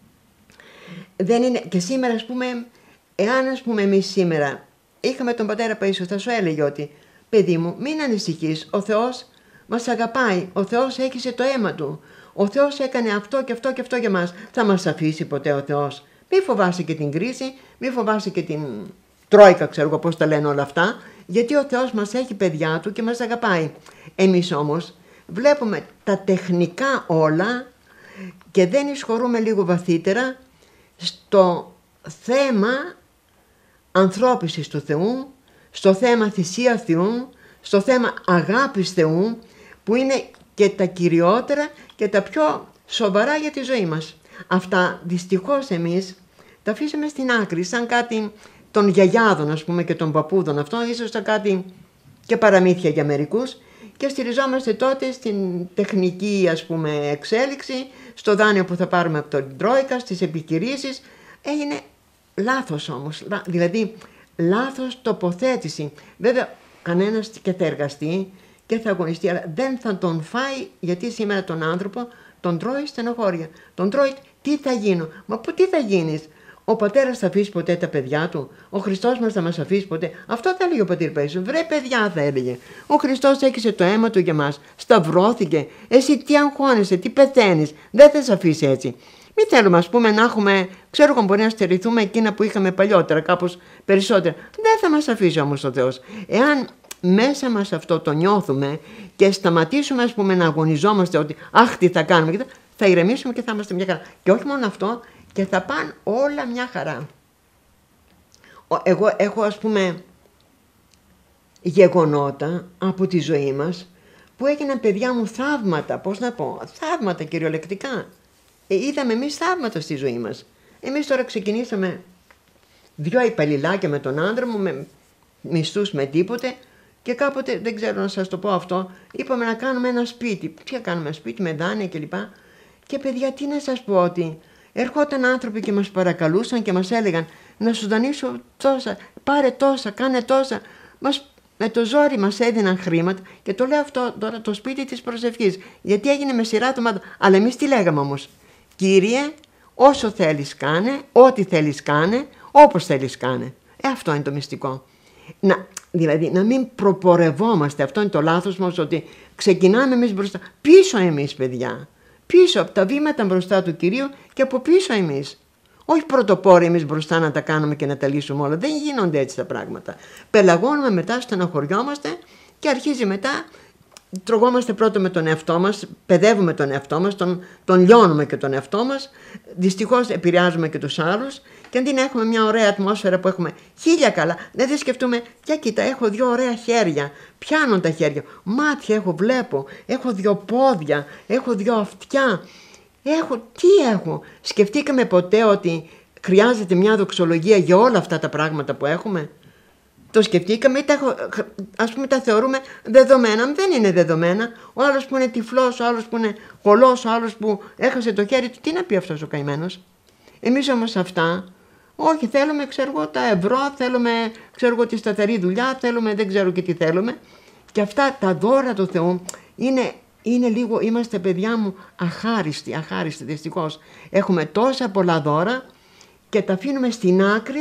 Δεν είναι... Και σήμερα, ας πούμε, εάν, ας πούμε, εμείς σήμερα είχαμε τον πατέρα Παΐσιο, θα σου έλεγε ότι παιδί μου, μην ανησυχείς, ο Θεός μας αγαπάει, ο Θεός έχισε το αίμα Του, ο Θεός έκανε αυτό και αυτό και αυτό για μας. Θα μας αφήσει ποτέ ο Θεός? Μη φοβάσαι και την κρίση, μη φοβάσαι και την τρόικα, ξέρω εγώ πώς τα λένε όλα αυτά, γιατί ο Θεός μας έχει παιδιά Του και μας αγαπάει. Εμείς όμως βλέπουμε τα τεχνικά όλα και δεν εισχωρούμε λίγο βαθύτερα στο θέμα ανθρώπισης του Θεού, στο θέμα θυσία Θεού, στο θέμα αγάπης Θεού, που είναι και τα κυριότερα και τα πιο σοβαρά για τη ζωή μας. Αυτά δυστυχώς εμείς τα αφήσαμε στην άκρη, σαν κάτι των γιαγιάδων, ας πούμε, και των παππούδων. Αυτό ίσως σαν κάτι και παραμύθια για μερικούς, και στηριζόμαστε τότε στην τεχνική, ας πούμε, εξέλιξη, στο δάνειο που θα πάρουμε από τον Τρόικα, στις επιχειρήσεις. Έγινε λάθος όμως, δηλαδή λάθος τοποθέτηση. Βέβαια κανένας και θα εργαστεί και θα αγωνιστεί, αλλά δεν θα τον φάει, γιατί σήμερα τον άνθρωπο τον τρώει στενοχώρια. Τον τρώει τι θα γίνω, μα που τι θα γίνεις? Ο πατέρας θα αφήσει ποτέ τα παιδιά του? Ο Χριστός μας θα μας αφήσει ποτέ? Αυτό θα έλεγε ο πατήρ Παΐσιος. Βρε παιδιά, θα έλεγε. Ο Χριστός έκυσε το αίμα Του για μας. Σταυρώθηκε. Εσύ τι αγχώνεσαι, τι πεθαίνεις? Δεν θα σε αφήσει έτσι. Μην θέλουμε, ας πούμε, να έχουμε, ξέρω εγώ, μπορεί να στερηθούμε εκείνα που είχαμε παλιότερα, κάπως περισσότερα. Δεν θα μας αφήσει όμως ο Θεός. Εάν μέσα μας αυτό το νιώθουμε και σταματήσουμε, ας πούμε, να αγωνιζόμαστε ότι αχ, τι θα κάνουμε, θα ηρεμήσουμε και θα είμαστε μια χαρά. Και όχι μόνο αυτό, και θα πάνε όλα μια χαρά. Εγώ έχω, ας πούμε, γεγονότα από τη ζωή μας που έγιναν, παιδιά μου, θαύματα, πώς να πω, θαύματα κυριολεκτικά. Ε, είδαμε εμείς θαύματα στη ζωή μας. Εμείς τώρα ξεκινήσαμε δυο υπαλληλάκια με τον άντρα μου, με μισθούς με τίποτε, και κάποτε, δεν ξέρω να σας το πω αυτό, είπαμε να κάνουμε ένα σπίτι. Τι κάνουμε, ένα σπίτι με δάνεια κλπ. Και παιδιά, τι να σας πω, ότι ερχόταν άνθρωποι και μας παρακαλούσαν και μας έλεγαν να σου δανείσω τόσα, πάρε τόσα, κάνε τόσα. Μας, με το ζόρι μας έδιναν χρήματα, και το λέω αυτό τώρα, το σπίτι της προσευχής, γιατί έγινε με σειρά ατομάτων. Αλλά εμείς τι λέγαμε όμως? Κύριε, όσο θέλεις κάνε, ό,τι θέλεις κάνε, όπως θέλεις κάνε. Ε, αυτό είναι το μυστικό. Να, δηλαδή να μην προπορευόμαστε, αυτό είναι το λάθος μας, ότι ξεκινάμε εμείς μπροστά. Πίσω εμείς, παιδιά. Πίσω από τα βήματα μπροστά του Κυρίου και από πίσω εμείς. Όχι πρωτοπόροι εμείς μπροστά να τα κάνουμε και να τα λύσουμε όλα. Δεν γίνονται έτσι τα πράγματα. Πελαγώνουμε, μετά στεναχωριόμαστε και αρχίζει μετά. Τρογόμαστε πρώτα με τον εαυτό μας, παιδεύουμε τον εαυτό μας, τον, τον λιώνουμε και τον εαυτό μας. Δυστυχώς επηρεάζουμε και τους άλλους. Και αντί να έχουμε μια ωραία ατμόσφαιρα που έχουμε χίλια καλά, δεν θα σκεφτούμε, για κοίτα, έχω δύο ωραία χέρια, πιάνω τα χέρια, μάτια έχω, βλέπω, έχω δύο πόδια, έχω δύο αυτιά, έχω, τι έχω? Σκεφτήκαμε ποτέ ότι χρειάζεται μια δοξολογία για όλα αυτά τα πράγματα που έχουμε? Το σκεφτήκαμε ή τα, ας πούμε, τα θεωρούμε δεδομένα? Δεν είναι δεδομένα. Ο άλλος που είναι τυφλός, ο άλλος που είναι χολός, ο άλλος που έχασε το χέρι του, τι να πει αυτός ο καημένος? Εμείς όμως αυτά, όχι, θέλουμε, ξέρω εγώ, τα ευρώ, θέλουμε, ξέρω εγώ, τη σταθερή δουλειά, θέλουμε, δεν ξέρω και τι θέλουμε. Και αυτά τα δώρα του Θεού είναι, είναι λίγο, είμαστε, παιδιά μου, αχάριστοι, αχάριστοι δυστυχώς. Έχουμε τόσα πολλά δώρα και τα αφήνουμε στην άκρη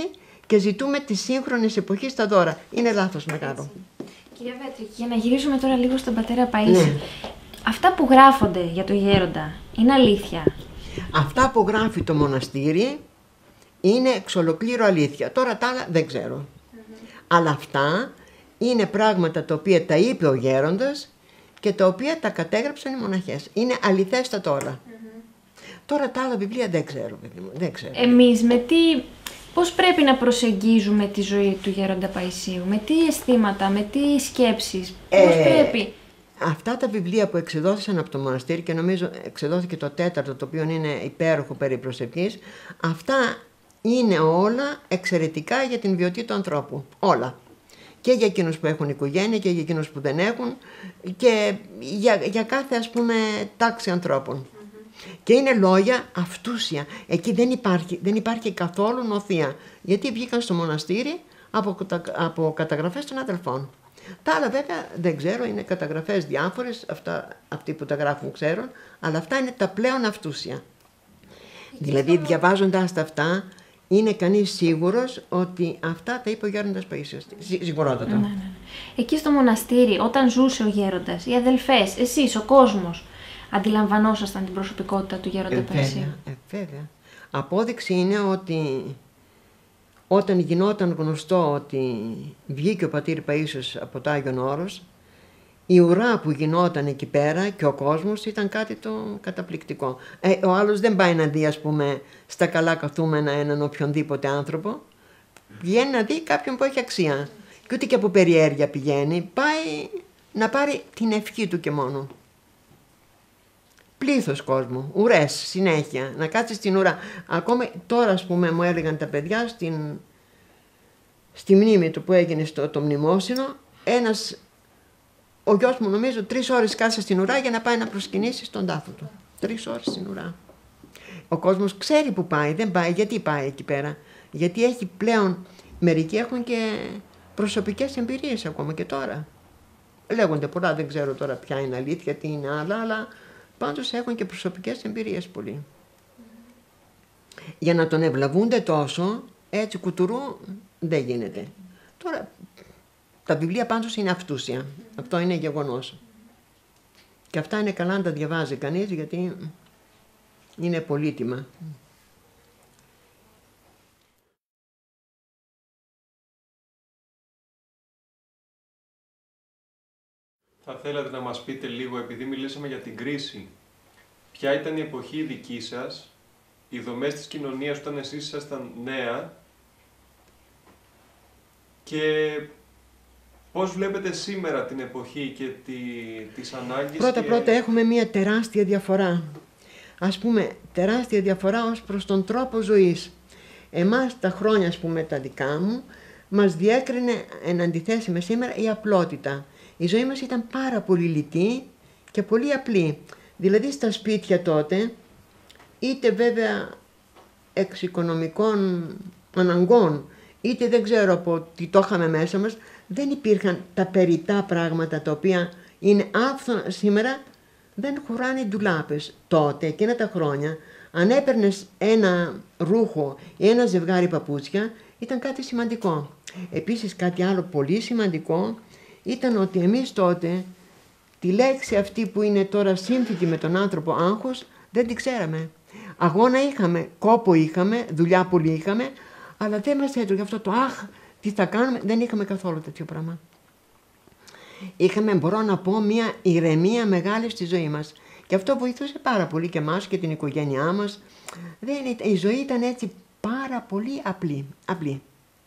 και ζητούμε τη σύγχρονη εποχή στα δώρα. Είναι λάθος μεγάλο. Κυρία Βέτρικη, για να γυρίσουμε τώρα λίγο στον πατέρα Παΐσι. Ναι. Αυτά που γράφονται για το γέροντα είναι αλήθεια? Αυτά που γράφει το μοναστήρι είναι εξ ολοκλήρου αλήθεια. Τώρα τα άλλα δεν ξέρω. Mm-hmm. Αλλά αυτά είναι πράγματα τα οποία τα είπε ο γέροντας και τα οποία τα κατέγραψαν οι μοναχές. Είναι αληθέστατα όλα. Mm-hmm. Τώρα τα άλλα βιβλία δεν ξέρω, δεν ξέρω. Εμείς με τι... Πώς πρέπει να προσεγγίζουμε τη ζωή του γέροντα Παϊσίου, με τι αισθήματα, με τι σκέψεις, πώς ε, πρέπει... Αυτά τα βιβλία που εξεδόθησαν από το μοναστήρι και νομίζω εξεδόθηκε το τέταρτο, το οποίο είναι υπέροχο περί προσευχής, αυτά είναι όλα εξαιρετικά για την βιωτή του ανθρώπου. Όλα. Και για εκείνους που έχουν οικογένεια και για εκείνους που δεν έχουν και για, για κάθε, ας πούμε, τάξη ανθρώπων. Mm-hmm. Και είναι λόγια αυτούσια. Εκεί δεν υπάρχει, δεν υπάρχει καθόλου νοθεία. Γιατί βγήκαν στο μοναστήρι από, από καταγραφές των αδελφών. Τα άλλα βέβαια δεν ξέρω, είναι καταγραφές διάφορες, αυτά, αυτοί που τα γράφουν ξέρουν, αλλά αυτά είναι τα πλέον αυτούσια. Δηλαδή διαβάζοντας τα αυτά, είναι κανείς σίγουρος ότι αυτά τα είπε ο γέροντας Παΐσιος. Σιγουρότατα. Ναι, ναι. Εκεί στο μοναστήρι, όταν ζούσε ο γέροντας, οι αδελφές, εσείς, ο κόσμος, αντιλαμβανόσασταν την προσωπικότητα του γέροντα ε, Παΐσιου? Ε, βέβαια. Απόδειξη είναι ότι όταν γινόταν γνωστό ότι βγήκε ο πατήρ Παΐσιος από το Άγιον Όρος, η ουρά που γινόταν εκεί πέρα και ο κόσμος ήταν κάτι το καταπληκτικό. Ε, ο άλλος δεν πάει να δει, ας πούμε, στα καλά καθούμενα έναν οποιονδήποτε άνθρωπο. Πηγαίνει να δει κάποιον που έχει αξία. Και ούτε και από περιέργεια πηγαίνει. Πάει να πάρει την ευχή του και μόνο. Πλήθος κόσμου, ουρές, συνέχεια, να κάτσει στην ουρά. Ακόμα τώρα, ας πούμε, μου έλεγαν τα παιδιά στην, στη μνήμη του που έγινε στο το μνημόσυνο, ένας, ο γιος μου νομίζω, τρεις ώρες κάθισε στην ουρά για να πάει να προσκυνήσει στον τάφο του. Τρεις ώρες στην ουρά. Ο κόσμος ξέρει που πάει, δεν πάει. Γιατί πάει εκεί πέρα? Γιατί έχει πλέον, μερικοί έχουν και προσωπικές εμπειρίες ακόμα και τώρα. Λέγονται πολλά, δεν ξέρω τώρα ποια είναι αλήθεια, τι είναι άλλα, αλλά πάντως έχουν και προσωπικές εμπειρίες πολλοί. Mm. Για να τον ευλαβούνται τόσο, έτσι κουτουρού δεν γίνεται. Τώρα, τα βιβλία πάντως είναι αυτούσια. Mm. Αυτό είναι γεγονός. Mm. Και αυτά είναι καλά να τα διαβάζει κανείς, γιατί είναι πολύτιμα. Mm. Θα θέλατε να μας πείτε λίγο, επειδή μιλήσαμε για την κρίση, ποια ήταν η εποχή δική σας, οι δομές της κοινωνίας όταν εσείς ήσασταν νέα και πώς βλέπετε σήμερα την εποχή και τη, τις ανάγκες? Πρώτα και... πρώτα έχουμε μια τεράστια διαφορά. Ας πούμε, τεράστια διαφορά ως προς τον τρόπο ζωής. Εμάς τα χρόνια, ας πούμε, τα δικά μου, μας διέκρινε εν αντιθέσει με σήμερα η απλότητα. Η ζωή μας ήταν πάρα πολύ λιτή και πολύ απλή. Δηλαδή στα σπίτια τότε, είτε βέβαια εξ οικονομικών αναγκών, είτε δεν ξέρω από τι το είχαμε μέσα μας, δεν υπήρχαν τα περιττά πράγματα τα οποία είναι άφθονα. Σήμερα δεν χωράνε ντουλάπες. Τότε, εκείνα τα χρόνια, αν έπαιρνες ένα ρούχο ή ένα ζευγάρι παπούτσια, ήταν κάτι σημαντικό. Επίσης κάτι άλλο πολύ σημαντικό ήταν ότι εμείς τότε τη λέξη αυτή που είναι τώρα σύμφυτη με τον άνθρωπο άγχος δεν την ξέραμε. Αγώνα είχαμε, κόπο είχαμε, δουλειά πολύ είχαμε, αλλά δεν μας έτρωγε αυτό το αχ, τι θα κάνουμε, δεν είχαμε καθόλου τέτοιο πράγμα. Είχαμε, μπορώ να πω, μια ηρεμία μεγάλη στη ζωή μας και αυτό βοηθούσε πάρα πολύ και εμάς και την οικογένειά μας. Δεν, η ζωή ήταν έτσι πάρα πολύ απλή, απλή.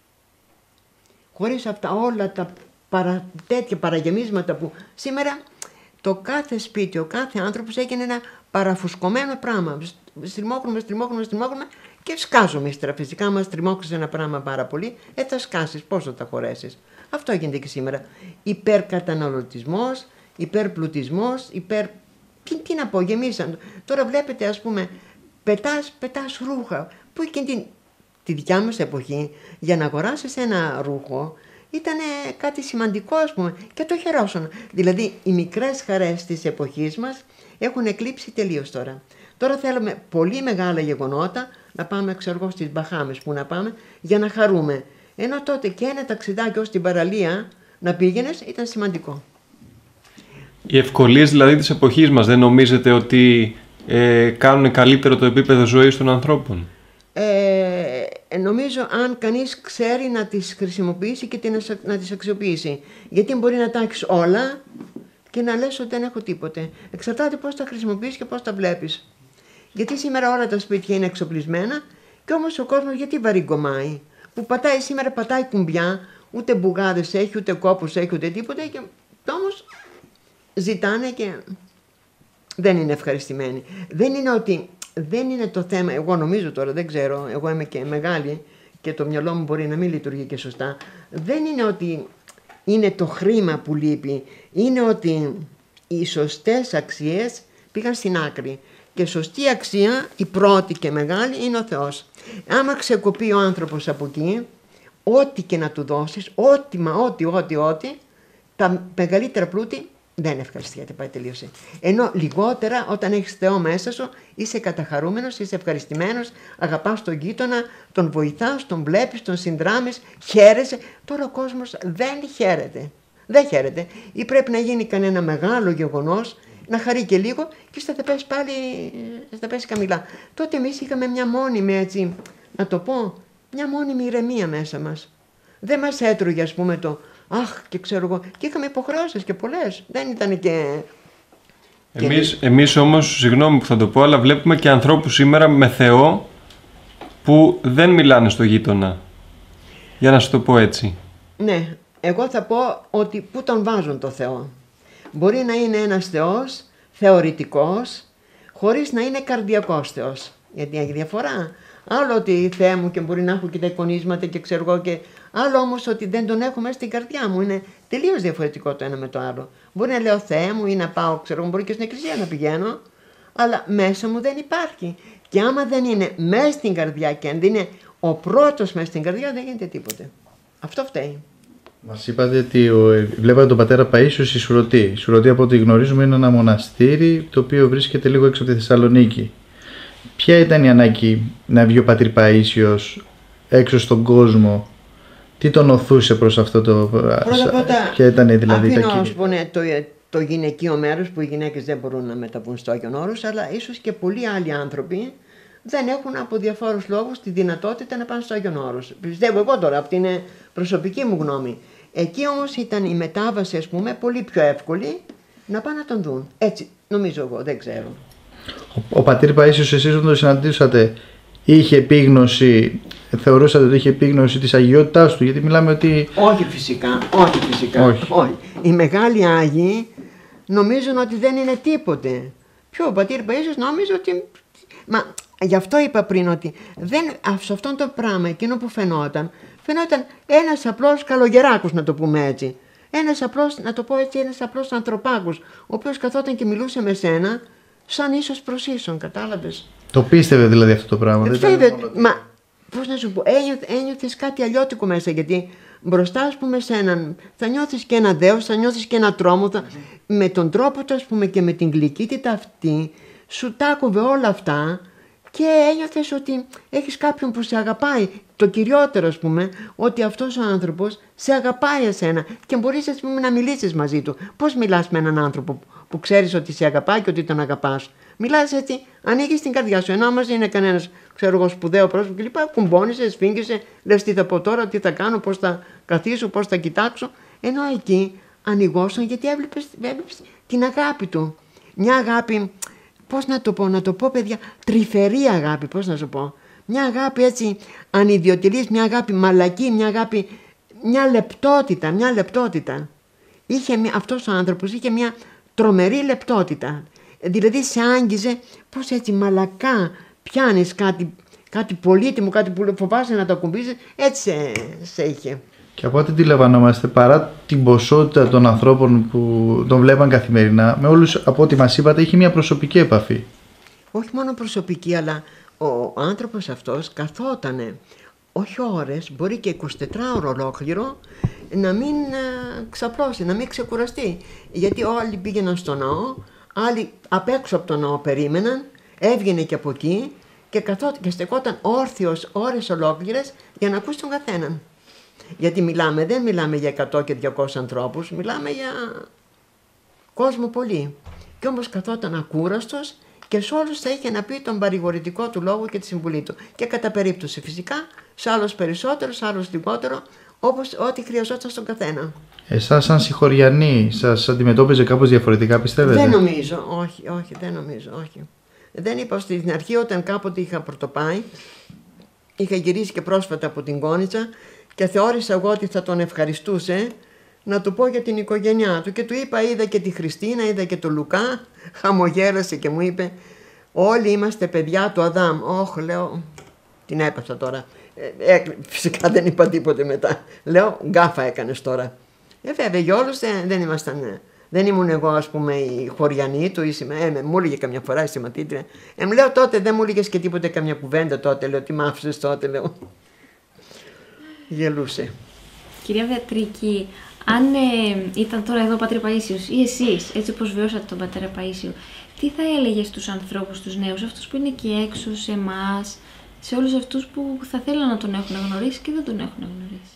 Χωρίς αυτά όλα τα παρα, τέτοια παραγεμίσματα που σήμερα το κάθε σπίτι, ο κάθε άνθρωπος έγινε ένα παραφουσκωμένο πράγμα. Στριμώχνουμε, στριμώχνουμε, στριμώχνουμε και σκάζουμε ύστερα. Φυσικά μας τριμώχνεις ένα πράγμα πάρα πολύ, ε, θα σκάσεις, πώς θα τα χωρέσεις. Αυτό γίνεται και σήμερα. Υπερκαταναλωτισμός, υπερπλουτισμός, υπερ... Τι, τι να πω, γεμίσαν. Τώρα βλέπετε, ας πούμε, πετάς, πετάς ρούχα. Που εκείνη την... τη δικιά μας εποχή, για να αγοράσεις ένα ρούχο, ήταν κάτι σημαντικό, ας πούμε, και το χαιρόσουν. Δηλαδή, οι μικρές χαρές της εποχής μας έχουν εκλείψει τελείως τώρα. Τώρα θέλουμε πολύ μεγάλα γεγονότα, να πάμε, ξέρω εγώ, στις Μπαχάμες που να πάμε, για να χαρούμε. Ενώ τότε και ένα ταξιδάκι ως την παραλία να πήγαινες ήταν σημαντικό. Οι ευκολίες δηλαδή της εποχής μας δεν νομίζετε ότι ε, κάνουν καλύτερο το επίπεδο ζωής των ανθρώπων? Ε, νομίζω αν κανείς ξέρει να τις χρησιμοποιήσει και να τις αξιοποιήσει. Γιατί μπορεί να τα έχεις όλα και να λες ότι δεν έχω τίποτε. Εξαρτάται πώς τα χρησιμοποιείς και πώς τα βλέπεις. Γιατί σήμερα όλα τα σπίτια είναι εξοπλισμένα και όμως ο κόσμος γιατί βαριγκομάει. Που πατάει σήμερα, πατάει κουμπιά, ούτε μπουγάδες έχει, ούτε κόπους έχει, ούτε τίποτα και όμως ζητάνε και δεν είναι ευχαριστημένοι. Δεν είναι ότι, δεν είναι το θέμα, εγώ νομίζω τώρα, δεν ξέρω, εγώ είμαι και μεγάλη και το μυαλό μου μπορεί να μην λειτουργεί και σωστά. Δεν είναι ότι είναι το χρήμα που λείπει, είναι ότι οι σωστές αξίες πήγαν στην άκρη. Και σωστή αξία, η πρώτη και μεγάλη, είναι ο Θεός. Άμα ξεκοπεί ο άνθρωπος από εκεί, ό,τι και να του δώσεις, ό,τι μα ό,τι, ό,τι, ό,τι, τα μεγαλύτερα πλούτη δεν ευχαριστιέται, πάει τελείωσε. Ενώ λιγότερα όταν έχεις Θεό μέσα σου, είσαι καταχαρούμενος, είσαι ευχαριστημένος, αγαπάς τον γείτονα, τον βοηθάς, τον βλέπεις, τον συνδράμεις, χαίρεσαι. Τώρα ο κόσμος δεν χαίρεται. Δεν χαίρεται. Ή πρέπει να γίνει κανένα μεγάλο γεγονός, να χαρεί και λίγο και θα πέσει πάλι, θα πέσει καμιλά. Τότε εμείς είχαμε μια μόνιμη, έτσι, να το πω, μια μόνιμη ηρεμία μέσα μας. Δεν μας έτρωγε, ας πούμε, το αχ και ξέρω εγώ. Και είχαμε υποχρεώσεις και πολλές. Δεν ήταν και... Εμείς, εμείς όμως, συγγνώμη που θα το πω, αλλά βλέπουμε και ανθρώπους σήμερα με Θεό που δεν μιλάνε στο γείτονα. Για να σου το πω έτσι. Ναι, εγώ θα πω ότι πού τον βάζουν το Θεό. Μπορεί να είναι ένας Θεός θεωρητικός, χωρίς να είναι καρδιακός Θεός. Γιατί έχει διαφορά. Άλλο ότι Θεέ μου και μπορεί να έχω και τα εικονίσματα και ξέρω εγώ και... Άλλο όμως ότι δεν τον έχω μέσα στην καρδιά μου. Είναι τελείως διαφορετικό το ένα με το άλλο. Μπορεί να λέω Θεέ μου ή να πάω, ξέρω εγώ, μπορεί και στην εκκλησία να πηγαίνω, αλλά μέσα μου δεν υπάρχει. Και άμα δεν είναι μέσα στην καρδιά και αν δεν είναι ο πρώτος μέσα στην καρδιά, δεν γίνεται τίποτε. Αυτό φταίει. Μας είπατε ότι ο, βλέπατε τον πατέρα Παΐσιο στη Σουρωτή. Η Σουρωτή, από ό,τι γνωρίζουμε, είναι ένα μοναστήρι το οποίο βρίσκεται λίγο έξω από τη Θεσσαλονίκη. Ποια ήταν η ανάγκη να βγει ο πατήρ Παΐσιος έξω στον κόσμο, τι τον οθούσε προς αυτό το... Πρώτα πρώτα, ποια ήταν δηλαδή αφήνω, τα ας πούμε, το, το γυναικείο μέρος που οι γυναίκες δεν μπορούν να μεταβούν στο Άγιον Όρος, αλλά ίσως και πολλοί άλλοι άνθρωποι δεν έχουν από διαφόρους λόγους τη δυνατότητα να πάνε στο Άγιον Όρος. Πιστεύω εγώ τώρα, αυτή είναι προσωπική μου γνώμη. Εκεί όμως ήταν η μετάβαση, ας πούμε, πολύ πιο εύκολη να πάνε να τον δουν. Έτσι νομίζω εγώ, δεν ξέρω. Ο, ο πατήρ Παΐσιος, εσείς όταν το συναντήσατε, είχε επίγνωση, θεωρούσατε ότι είχε επίγνωση της αγιότητάς του, γιατί μιλάμε ότι... Όχι φυσικά, όχι φυσικά, όχι. όχι. Οι μεγάλοι Άγιοι νομίζουν ότι δεν είναι τίποτε. Ποιο ο πατήρ Παΐσιος νόμιζε ότι... Μα γι' αυτό είπα πριν ότι δεν, σε αυτό το πράγμα, εκείνο που φαινόταν, φαινόταν ένας απλός καλογεράκος, να το πούμε έτσι. Ένας απλός, να το πω έτσι, ένας απλός ανθρωπάκος, ο οποίος καθόταν και μιλούσε με σένα, σαν ίσως προς ίσον, κατάλαβες. Το πίστευε δηλαδή αυτό το πράγμα. Βέβαια, μα πώς να σου πω, ένιωθε, ένιωθες κάτι αλλιώτικο μέσα, γιατί μπροστά, ας πούμε, σε έναν, θα νιώθεις και ένα δέος, θα νιώθεις και ένα τρόμο, θα, με τον τρόπο του, ας πούμε, και με την γλυκύτητα αυτή, σου τάκοβε όλα αυτά και ένιωθες ότι έχεις κάποιον που σε αγαπάει. Το κυριότερο, ας πούμε, ότι αυτός ο άνθρωπος σε αγαπάει εσένα και μπορείς, ας πούμε, να μιλήσεις μαζί του. Πώς μιλάς με έναν άνθρωπο που ξέρεις ότι σε αγαπάει και ότι τον αγαπάς? Μιλάς έτσι, ανοίγεις την καρδιά σου, ενώ όμως είναι κανένας, ξέρω εγώ, σπουδαίο πρόσωπο κλπ. Κουμπώνεσαι, σφίγγεσαι, λες τι θα πω τώρα, τι θα κάνω, πώς θα καθίσω, πώς θα κοιτάξω. Ενώ εκεί ανοιγόσαν γιατί έβλεπες, έβλεπες την αγάπη του. Μια αγάπη, πώς να το πω, να το πω παιδιά, τρυφερή αγάπη, πώς να σου πω. Μια αγάπη έτσι ανιδιοτελής, μια αγάπη μαλακή, μια αγάπη, μια λεπτότητα, μια λεπτότητα. Είχε, αυτός ο άνθρωπος είχε μια τρομερή λεπτότητα. Δηλαδή σε άγγιζε, πώς έτσι μαλακά πιάνεις κάτι, κάτι πολύτιμο, κάτι που φοβάσαι να το ακουμπήσεις, έτσι σε, σε είχε. Και από ό,τι αντιλαμβανόμαστε, παρά την ποσότητα των ανθρώπων που τον βλέπαν καθημερινά, με όλους, από ό,τι μας είπατε, είχε μια προσωπική επαφή. Όχι μόνο προσωπική, αλλά ο άνθρωπος αυτός καθότανε, όχι ώρες, μπορεί και εικοσιτετράωρο ολόκληρο, να μην ξαπλώσει, να μην ξεκουραστεί. Γιατί όλοι πήγαιναν στο ναό, άλλοι απ' έξω από το ναό περίμεναν, έβγαινε και από εκεί και, καθόταν, και στεκόταν όρθιος ώρες ολόκληρες για να ακούσει τον καθέναν. Γιατί μιλάμε, δεν μιλάμε για εκατό και διακόσιους ανθρώπους, μιλάμε για κόσμο πολύ. Και όμως καθόταν ακούραστος και σε όλους θα είχε να πει τον παρηγορητικό του λόγο και τη συμβουλή του. Και κατά περίπτωση φυσικά, σε άλλους περισσότερο, σε άλλους λιγότερο, όπως ό,τι χρειαζόταν στον καθένα. Εσάς σαν συγχωριανοί, σας αντιμετώπιζε κάπως διαφορετικά, πιστεύετε? Δεν νομίζω, όχι, όχι, δεν νομίζω, όχι. Δεν είπα στην αρχή, όταν κάποτε είχα πρωτοπάει, είχα γυρίσει και πρόσφατα από την Κόνιτσα και θεώρησα εγώ ότι θα τον ευχαριστούσε να του πω για την οικογένειά του. Και του είπα, είδα και τη Χριστίνα, είδα και τον Λουκά, χαμογέλασε και μου είπε, όλοι είμαστε παιδιά του Αδάμ. Όχ, λέω, την έπαθα τώρα. Ε, φυσικά δεν είπα τίποτε μετά. Λέω, γκάφα έκανες τώρα. Ε, βέβαια, για όλους δεν, δεν ήμασταν... Δεν ήμουν εγώ, ας πούμε, η χωριανή του, η ε, με, μου έλεγε καμιά φορά η συμμαθήτρια. Ε, μου λέω τότε, δεν μου έλεγες και τίποτε, καμιά κουβέντα τότε, λέω, τι μ' άφησες τότε, λέω. Γελούσε. Κυρία Βεατρίκη, αν ε, ήταν τώρα εδώ ο Πατήρ Παΐσιος ή εσείς, έτσι όπως βιώσατε τον Πατέρα Παΐσιο, τι θα έλεγε στους ανθρώπους, στους νέους, αυτούς που είναι εκεί έξω, σε εμάς, σε όλους αυτούς που θα θέλουν να τον έχουν γνωρίσει και δεν τον έχουν γνωρίσει?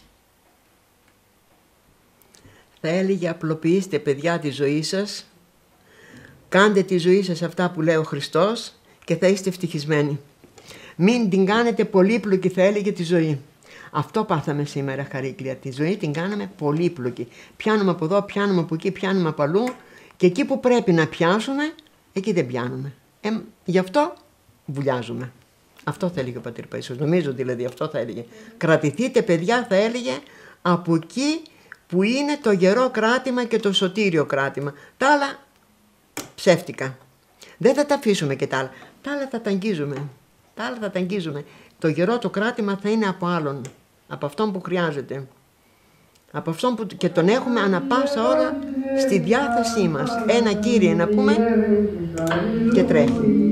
Θα έλεγε, απλοποιήστε παιδιά τη ζωή σας, κάντε τη ζωή σας αυτά που λέει ο Χριστός και θα είστε ευτυχισμένοι. Μην την κάνετε πολύπλοκη, θα έλεγε, τη ζωή. Αυτό πάθαμε σήμερα, Χαρίκλια. Τη ζωή την κάναμε πολύπλοκη. Πιάνουμε από εδώ, πιάνουμε από εκεί, πιάνουμε από αλλού και εκεί που πρέπει να πιάσουμε, εκεί δεν πιάνουμε. Ε, γι' αυτό βουλιάζουμε. Αυτό θα έλεγε ο Πατήρ Παΐσιος. Νομίζω δηλαδή αυτό θα έλεγε. Κρατηθείτε παιδιά, θα έλεγε, από εκεί που είναι το γερό κράτημα και το σωτήριο κράτημα. Τα άλλα ψεύτικα. Δεν θα τα αφήσουμε και τα άλλα. Τα άλλα θα τα αγγίζουμε. Τα άλλα θα τα αγγίζουμε. Το γερό το κράτημα θα είναι από άλλον. Από αυτόν που χρειάζεται. Από αυτόν που και τον έχουμε ανα πάσα ώρα στη διάθεσή μας. Ένα Κύριε να πούμε και τρέχει.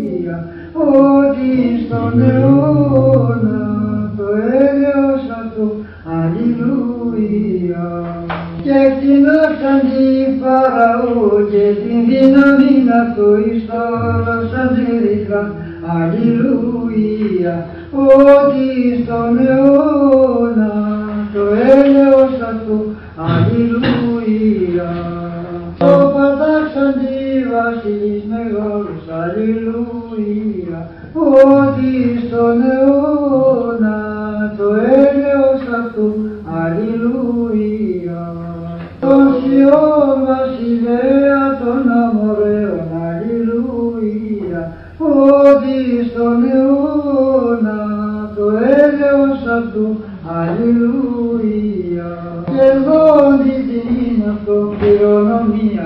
Ότι στον αιώνα το έλεος αυτού, αλληλούια. Και την άξαντη Φαραώ και την δύναμη αυτού εις τόλος αντίρρηχα, αλληλούια. Ότι στον αιώνα το έλεος αυτού, αλληλούια. Το πατάξαντη βασιλείς μεγάλος, αλληλούια. Ότι στον αιώνα το έλεος αυτού, αλληλούια. Τον Σιών βασιλέα των αμοραίων, αλληλούια. Ότι στον αιώνα το έλεος αυτού, αλληλούια. Κερδόντι την αυτοκληρονομία,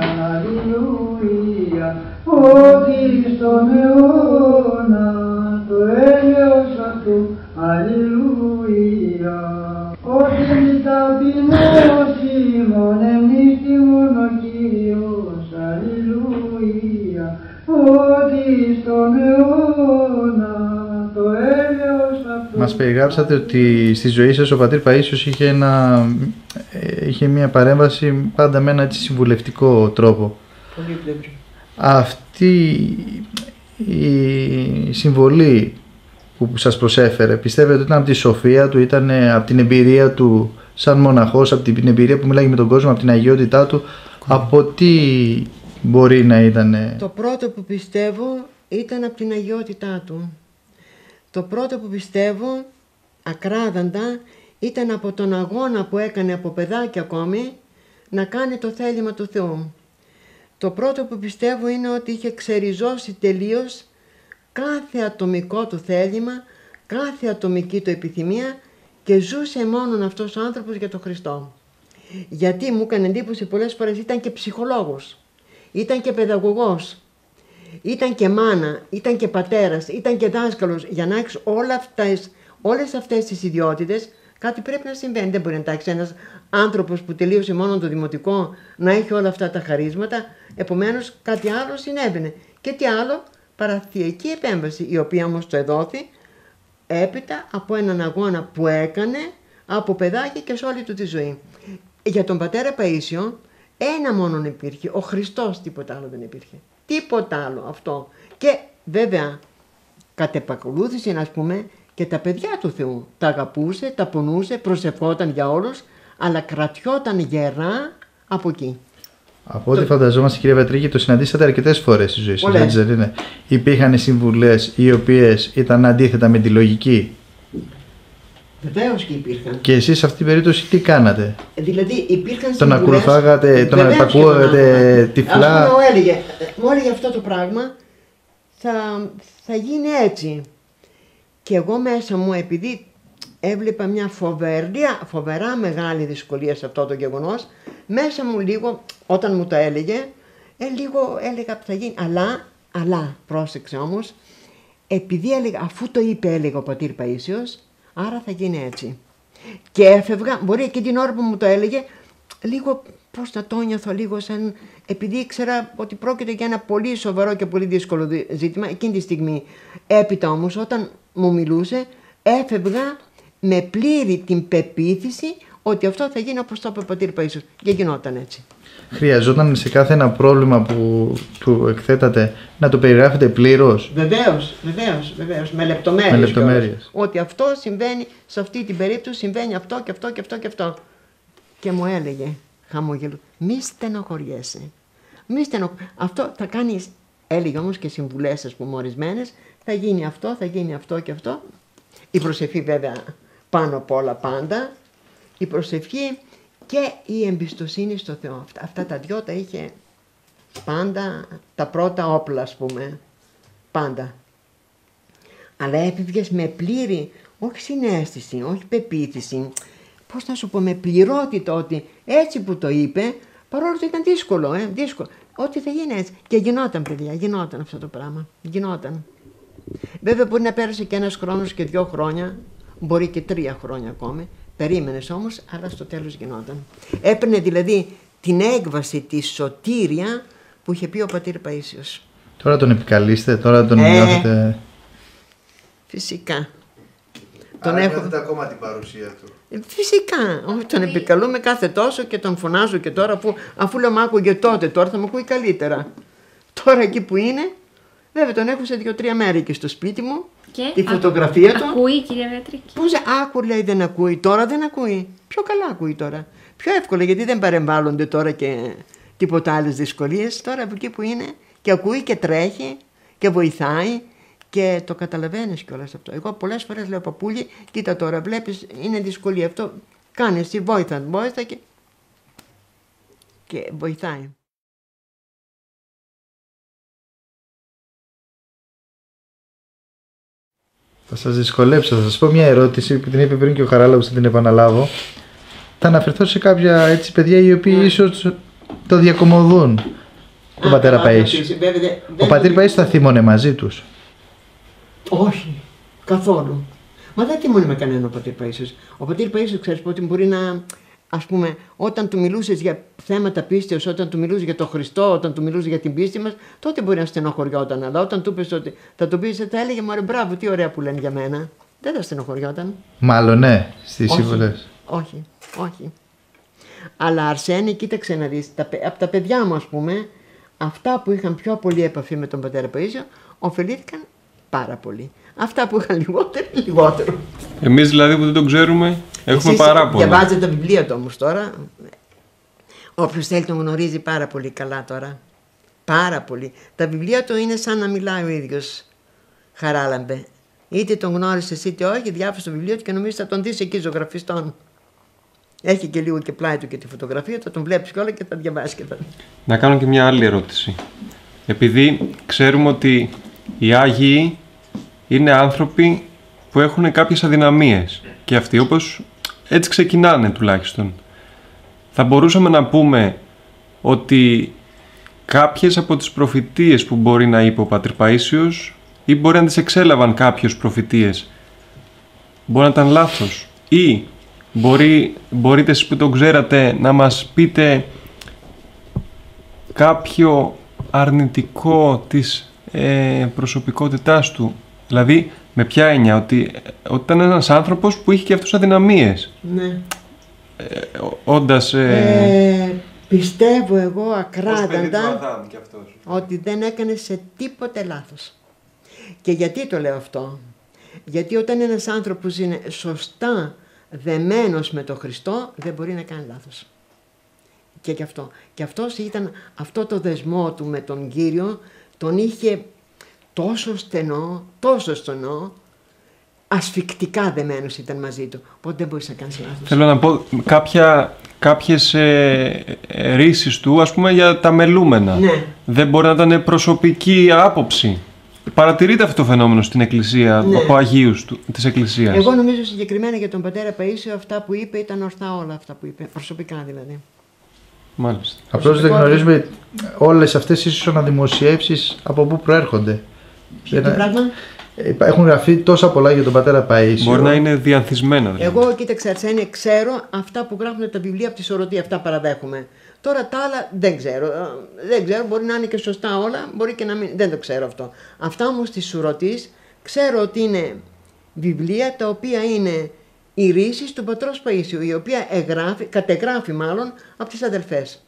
αλληλούια. Ότι στον αιώνα το έλεος αυτού, αλληλούια. Ότι η ταπεινώση μονεμνίστημον ο Κύριος, αλληλούια. Ότι στον αιώνα το έλεος αυτού. Μας περιγράψατε ότι στη ζωή σας ο Πατήρ Παΐσιος είχε, ένα, είχε μια παρέμβαση πάντα με ένα έτσι συμβουλευτικό τρόπο. Πολύ πλευρή. Αυτή η συμβολή που σας προσέφερε, πιστεύετε ότι ήταν από τη σοφία του, ήταν από την εμπειρία του σαν μοναχός, από την εμπειρία που μιλάει με τον κόσμο, από την αγιότητά του, από τι μπορεί να ήταν? Το πρώτο που πιστεύω ήταν από την αγιότητά του. Το πρώτο που πιστεύω, ακράδαντα, ήταν από τον αγώνα που έκανε από παιδάκι ακόμη, να κάνει το θέλημα του Θεού. Το πρώτο που πιστεύω είναι ότι είχε ξεριζώσει τελείως κάθε ατομικό του θέλημα, κάθε ατομική του επιθυμία και ζούσε μόνον αυτός ο άνθρωπος για τον Χριστό. Γιατί μου έκανε εντύπωση πολλές φορές, ήταν και ψυχολόγος, ήταν και παιδαγωγός, ήταν και μάνα, ήταν και πατέρας, ήταν και δάσκαλος. Για να έχεις όλα αυτές, όλες αυτές τις ιδιότητες, κάτι πρέπει να συμβαίνει. Δεν μπορεί να τα έχει ένας άνθρωπος που τελείωσε μόνο το δημοτικό να έχει όλα αυτά τα χαρίσματα. Επομένως κάτι άλλο συνέβαινε. Και τι άλλο, παραθειακή επέμβαση, η οποία όμως το εδόθη έπειτα από έναν αγώνα που έκανε από παιδάκι και σε όλη του τη ζωή. Για τον Πατέρα Παΐσιο ένα μόνον υπήρχε, ο Χριστός, τίποτα άλλο δεν υπήρχε. Τίποτα άλλο αυτό. Και βέβαια κατ' επακολούθηση, ας πούμε, και τα παιδιά του Θεού. Τα αγαπούσε, τα πονούσε, προσευχόταν για όλους, αλλά κρατιόταν γερά από εκεί. Από ό,τι φανταζόμαστε, κύριε Πετρίκη, το συναντήσατε αρκετές φορές στη ζωή σας, έτσι δεν είναι? Υπήρχαν συμβουλές οι οποίες ήταν αντίθετα με τη λογική? Βεβαίως και υπήρχαν. Και εσείς σε αυτή την περίπτωση τι κάνατε? Δηλαδή υπήρχαν τον συμβουλές... ακολουθάγατε, τον επακούατε τυφλά? Ας πούμε, μου έλεγε, μου έλεγε αυτό το πράγμα θα, θα γίνει έτσι. Και εγώ μέσα μου, επειδή έβλεπα μια φοβερά, φοβερά μεγάλη δυσκολία σε αυτό το γεγονός, μέσα μου λίγο, όταν μου το έλεγε, ε, λίγο έλεγα θα γίνει. Αλλά, αλλά, πρόσεξε όμως, επειδή έλεγα, αφού το είπε, έλεγε ο πατήρ Παΐσιος, άρα θα γίνει έτσι. Και έφευγα, μπορεί και την ώρα που μου το έλεγε, λίγο πώς να το νιώθω, λίγο σαν, επειδή ήξερα ότι πρόκειται για ένα πολύ σοβαρό και πολύ δύσκολο ζήτημα εκείνη τη στιγμή. Έπειτα όμως, όταν μου μιλούσε, έφευγα με πλήρη την πεποίθηση ότι αυτό θα γίνει όπως το είπε ο πατήρ Παΐσιος. Και γινόταν έτσι. Χρειαζόταν σε κάθε ένα πρόβλημα που του εκθέτατε να το περιγράφετε πλήρως? Βεβαίως, βεβαίως, βεβαίως, με λεπτομέρειες. Με λεπτομέρειες. Ότι αυτό συμβαίνει, σε αυτή την περίπτωση συμβαίνει αυτό και αυτό και αυτό και αυτό. Και μου έλεγε, χαμογελού, μη στενοχωριέσαι. Μη στενοχω... Αυτό θα κάνεις, έλεγε όμως και συμβουλές, ας πούμε, ορισμένες, θα γίνει αυτό, θα γίνει αυτό και αυτό. Η προσευχή βέβαια πάνω απ' όλα πάντα. Η προσευχή και η εμπιστοσύνη στο Θεό. Αυτά, αυτά τα δυο τα είχε πάντα, τα πρώτα όπλα, ας πούμε. Πάντα. Αλλά έφευγες με πλήρη, όχι συναίσθηση, όχι πεποίθηση, πώς να σου πω, με πληρότητα ότι έτσι που το είπε, παρόλο που ήταν δύσκολο, ε, δύσκολο, ότι θα γίνει έτσι. Και γινόταν, παιδιά, γινόταν αυτό το πράγμα. Γινόταν. Βέβαια μπορεί να πέρασε και ένας χρόνος και δύο χρόνια, μπορεί και τρία χρόνια ακόμη. Περίμενες όμως, αλλά στο τέλος γινόταν. Έπαιρνε δηλαδή την έκβαση, τη σωτήρια που είχε πει ο πατήρ Παΐσιος. Τώρα τον επικαλείστε, τώρα τον ε, νιώθετε? Φυσικά. Τον έχω... νιώθετε ακόμα την παρουσία του? Φυσικά. Τον επικαλούμε κάθε τόσο και τον φωνάζω και τώρα, αφού, αφού λέω μ' άκουγε τότε, τώρα θα μου ακούει καλύτερα. Τώρα εκεί που είναι, βέβαια τον έχω σε δύο-τρία μέρη και στο σπίτι μου. Και τη φωτογραφία α, του. Ακούει, κυρία Πετρίκη? Πώς άκου, λέει, δεν ακούει. Τώρα δεν ακούει. Πιο καλά ακούει τώρα. Πιο εύκολα, γιατί δεν παρεμβάλλονται τώρα και τίποτα άλλες δυσκολίες. Τώρα από εκεί που είναι και ακούει και τρέχει και βοηθάει και το καταλαβαίνεις κιόλας αυτό. Εγώ πολλές φορές λέω, παππούλη, κοίτα τώρα, βλέπεις, είναι δυσκολία αυτό. Κάνε εσύ, βόηθα, βόηθα και, και βοηθάει. Θα σας δυσκολέψω, θα σας πω μια ερώτηση που την είπε πριν και ο Χαράλαμπος, θα την επαναλάβω. Θα αναφερθώ σε κάποια έτσι παιδιά οι οποίοι yeah. ίσως το διακομωδούν τον ah, πατέρα Παΐσιο. Ο πατήρ Παΐσιος θα θύμωνε μαζί τους? Όχι, καθόλου. Μα δεν θύμωνε με κανένα ο πατήρ Παΐσιος. Ο πατήρ Παΐσιος, ξέρεις ότι μπορεί να, ας πούμε, όταν του μιλούσες για θέματα πίστεως, όταν του μιλούσες για τον Χριστό, όταν του μιλούσες για την πίστη μας, τότε μπορεί να στενοχωριόταν. Αλλά όταν του είπες ότι θα το πεις, θα έλεγε μωρέ, μπράβο, τι ωραία που λένε για μένα. Δεν θα στενοχωριόταν. Μάλλον ναι, στις σύμβολες. Όχι, όχι. Αλλά Αρσένη, κοίταξε να δεις, τα, από τα παιδιά μου, ας πούμε, αυτά που είχαν πιο πολύ επαφή με τον πατέρα Παΐσιο, ωφελήθηκαν πάρα πολύ. Αυτά που είχαν λιγότερο, λιγότερο. Εμείς δηλαδή που δεν τον ξέρουμε, έχουμε εσείς πάρα πολλά. Διαβάζετε τα βιβλία του όμως τώρα. Όποιος θέλει τον γνωρίζει πάρα πολύ καλά τώρα. Πάρα πολύ. Τα βιβλία του είναι σαν να μιλάει ο ίδιος, Χαράλαμπε. Είτε τον γνώρισες είτε όχι, διάβασε το βιβλίο του και νομίζεις θα τον δεις εκεί ζωγραφιστόν. Έχει και λίγο και πλάι του και τη φωτογραφία, θα τον βλέπεις και όλα και θα διαβάσεις και θα... Να κάνω και μια άλλη ερώτηση. Επειδή ξέρουμε ότι οι Άγιοι είναι άνθρωποι που έχουν κάποιες αδυναμίες και αυτοί όπως έτσι ξεκινάνε τουλάχιστον. Θα μπορούσαμε να πούμε ότι κάποιες από τις προφητείες που μπορεί να είπε ο πατήρ Παΐσιος ή μπορεί να τις εξέλαβαν κάποιες προφητείες, μπορεί να ήταν λάθος, ή μπορεί, μπορείτε εσείς που το ξέρατε να μας πείτε κάποιο αρνητικό της ε, προσωπικότητάς του. Δηλαδή, με ποια έννοια, ότι, ότι ήταν ένας άνθρωπος που είχε και αυτούς αδυναμίες. Ναι. Ε, όντας... Ε... Ε, πιστεύω εγώ ακράδαντα ότι δεν έκανε σε τίποτε λάθος. Και γιατί το λέω αυτό? Γιατί όταν ένας άνθρωπος είναι σωστά δεμένος με τον Χριστό, δεν μπορεί να κάνει λάθος. Και γι' αυτό. Και αυτός ήταν, αυτό το δεσμό του με τον Κύριο, τον είχε τόσο στενό, τόσο στενό, ασφικτικά δεμένος ήταν μαζί του. Οπότε δεν μπορείς να κάνεις λάθος. Θέλω να πω κάποια, κάποιες ε, ε, ρίσεις του, ας πούμε, για τα μελούμενα. Ναι. Δεν μπορεί να ήταν προσωπική άποψη. Παρατηρείται αυτό το φαινόμενο στην Εκκλησία, Ναι. από Αγίους του, της Εκκλησίας. Εγώ νομίζω συγκεκριμένα για τον πατέρα Παΐσιο, αυτά που είπε ήταν ορθά όλα αυτά που είπε, προσωπικά δηλαδή. Μάλιστα. Απλώς δεν γνωρίζουμε όλες αυτές ίσως αναδημοσιεύσεις από πού προέρχονται. Ποιο το πράγμα? Έχουν γραφεί τόσα πολλά για τον πατέρα Παΐσιο. Μπορεί να είναι διανθισμένα. Δηλαδή. Εγώ, κοίταξε, Αρσένη, ξέρω αυτά που γράφουν τα βιβλία από τη Σωρωτή, αυτά παραδέχομαι. Τώρα τα άλλα δεν ξέρω. Δεν ξέρω, μπορεί να είναι και σωστά όλα, μπορεί και να μην. Δεν το ξέρω αυτό. Αυτά όμως της Σωρωτής ξέρω ότι είναι βιβλία τα οποία είναι οι ρίσεις του πατρός Παΐσιου, η οποία εγγράφει, κατεγράφει μάλλον από τις αδελφές.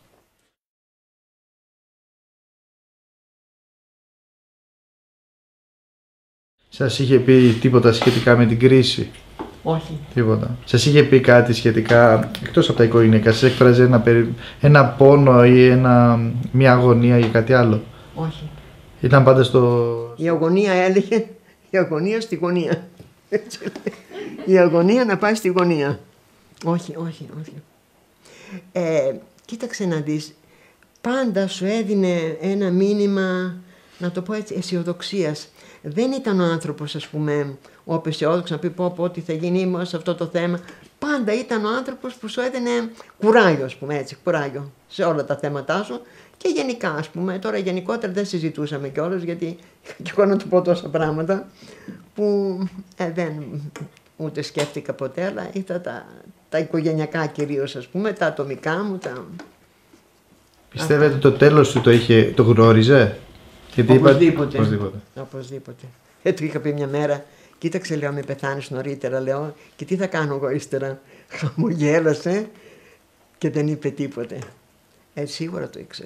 Σας είχε πει τίποτα σχετικά με την κρίση? Όχι. Τίποτα. Σας είχε πει κάτι σχετικά, εκτός από τα οικογενειακά, σας έκφραζε ένα, περι... ένα πόνο ή ένα... μια αγωνία ή κάτι άλλο? Όχι. Ήταν πάντα στο... Η αγωνία έλεγε, η αγωνία στη γωνία. Η αγωνία να πάει στη γωνία. Όχι, όχι, όχι. Ε, κοίταξε να δεις, πάντα σου έδινε ένα μήνυμα, να το πω έτσι, αισιοδοξίας. Δεν ήταν ο άνθρωπος, ας πούμε, ο απεσιόδοξος να πει πω, πω τι θα γίνει σε αυτό το θέμα. Πάντα ήταν ο άνθρωπος που σου έδινε κουράγιο, ας πούμε, έτσι, κουράγιο σε όλα τα θέματά σου. Και γενικά, ας πούμε, τώρα γενικότερα δεν συζητούσαμε κιόλας, γιατί είχα κι εγώ να του πω τόσα πράγματα που ε, δεν ούτε σκέφτηκα ποτέ, αλλά ήταν τα, τα οικογενειακά κυρίως, ας πούμε, τα ατομικά μου. Τα... Πιστεύετε αυτά. Το τέλος του το, είχε, το γνώριζε? Γιατί Οπωσδήποτε. Είπα... Οπωσδήποτε. Οπωσδήποτε. Ε, του είχα πει μια μέρα, κοίταξε, λέω, με πεθάνεις νωρίτερα, λέω, και τι θα κάνω εγώ ύστερα? Χαμογέλασε και δεν είπε τίποτε. Ε, σίγουρα το ήξερε.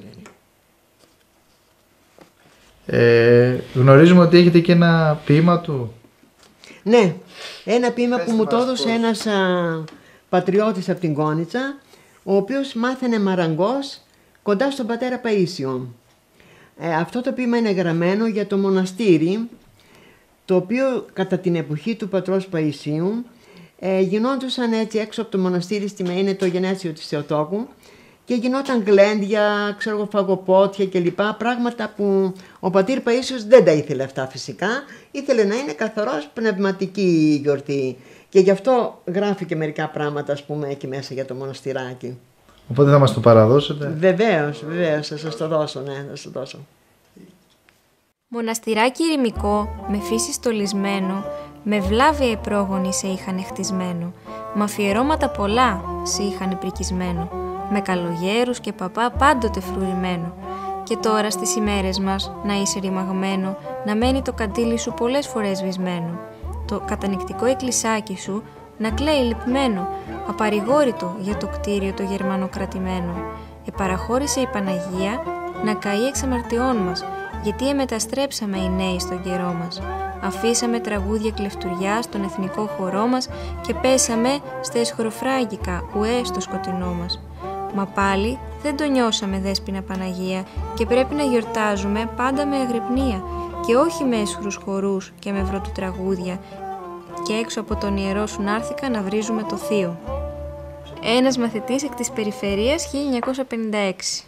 Ε, γνωρίζουμε ότι έχετε και ένα ποίημα του. Ναι, ένα ποίημα που μου το μας έδωσε πώς. ένας α, πατριώτης από την Κόνιτσα, ο οποίος μάθαινε μαραγκός κοντά στον πατέρα Παΐσιο. Ε, αυτό το ποίημα είναι γραμμένο για το μοναστήρι, το οποίο κατά την εποχή του πατρός Παΐσιου ε, γινόντουσαν έτσι έξω από το μοναστήρι, στη είναι το γενέθλιο της Θεοτόκου, και γινόταν γλέντια, ξέρω, φαγοπότια κλπ. Πράγματα που ο πατήρ Παΐσιος δεν τα ήθελε αυτά φυσικά. Ήθελε να είναι καθαρός πνευματική γιορτή. Και γι' αυτό γράφει και μερικά πράγματα, ας πούμε, εκεί μέσα για το μοναστηράκι. Οπότε θα μας το παραδώσετε. Βεβαίως, βεβαίως, θα σας το δώσω, ναι, θα σας το δώσω. Μοναστηράκι ερημικό, με φύση στολισμένο, με βλάβια επρόγονοι σε είχαν χτισμένο, με αφιερώματα πολλά σε είχαν πρικισμένο, με καλογέρους και παπά πάντοτε φρουρημένο. Και τώρα στις ημέρες μας να είσαι ρημαγμένο, να μένει το καντήλι σου πολλές φορές βυσμένο, το κατανυκτικό εκκλησάκι σου να κλαίει λυπημένο, απαρηγόρητο για το κτίριο το γερμανοκρατημένο. Επαραχώρησε η Παναγία να καεί εξ αμαρτιών μας, γιατί εμεταστρέψαμε οι νέοι στον καιρό μας. Αφήσαμε τραγούδια κλεφτουριά στον εθνικό χορό μας και πέσαμε στα εσχροφράγγικα ουέ στο σκοτεινό μας. Μα πάλι δεν το νιώσαμε, Δέσποινα Παναγία, και πρέπει να γιορτάζουμε πάντα με αγρυπνία και όχι με έσχρους χορούς και με βρωτοτραγούδια, και έξω από τον ιερό σου να'ρθηκα να βρίζουμε το θείο. Ένας μαθητής εκ της περιφερείας χίλια εννιακόσια πενήντα έξι.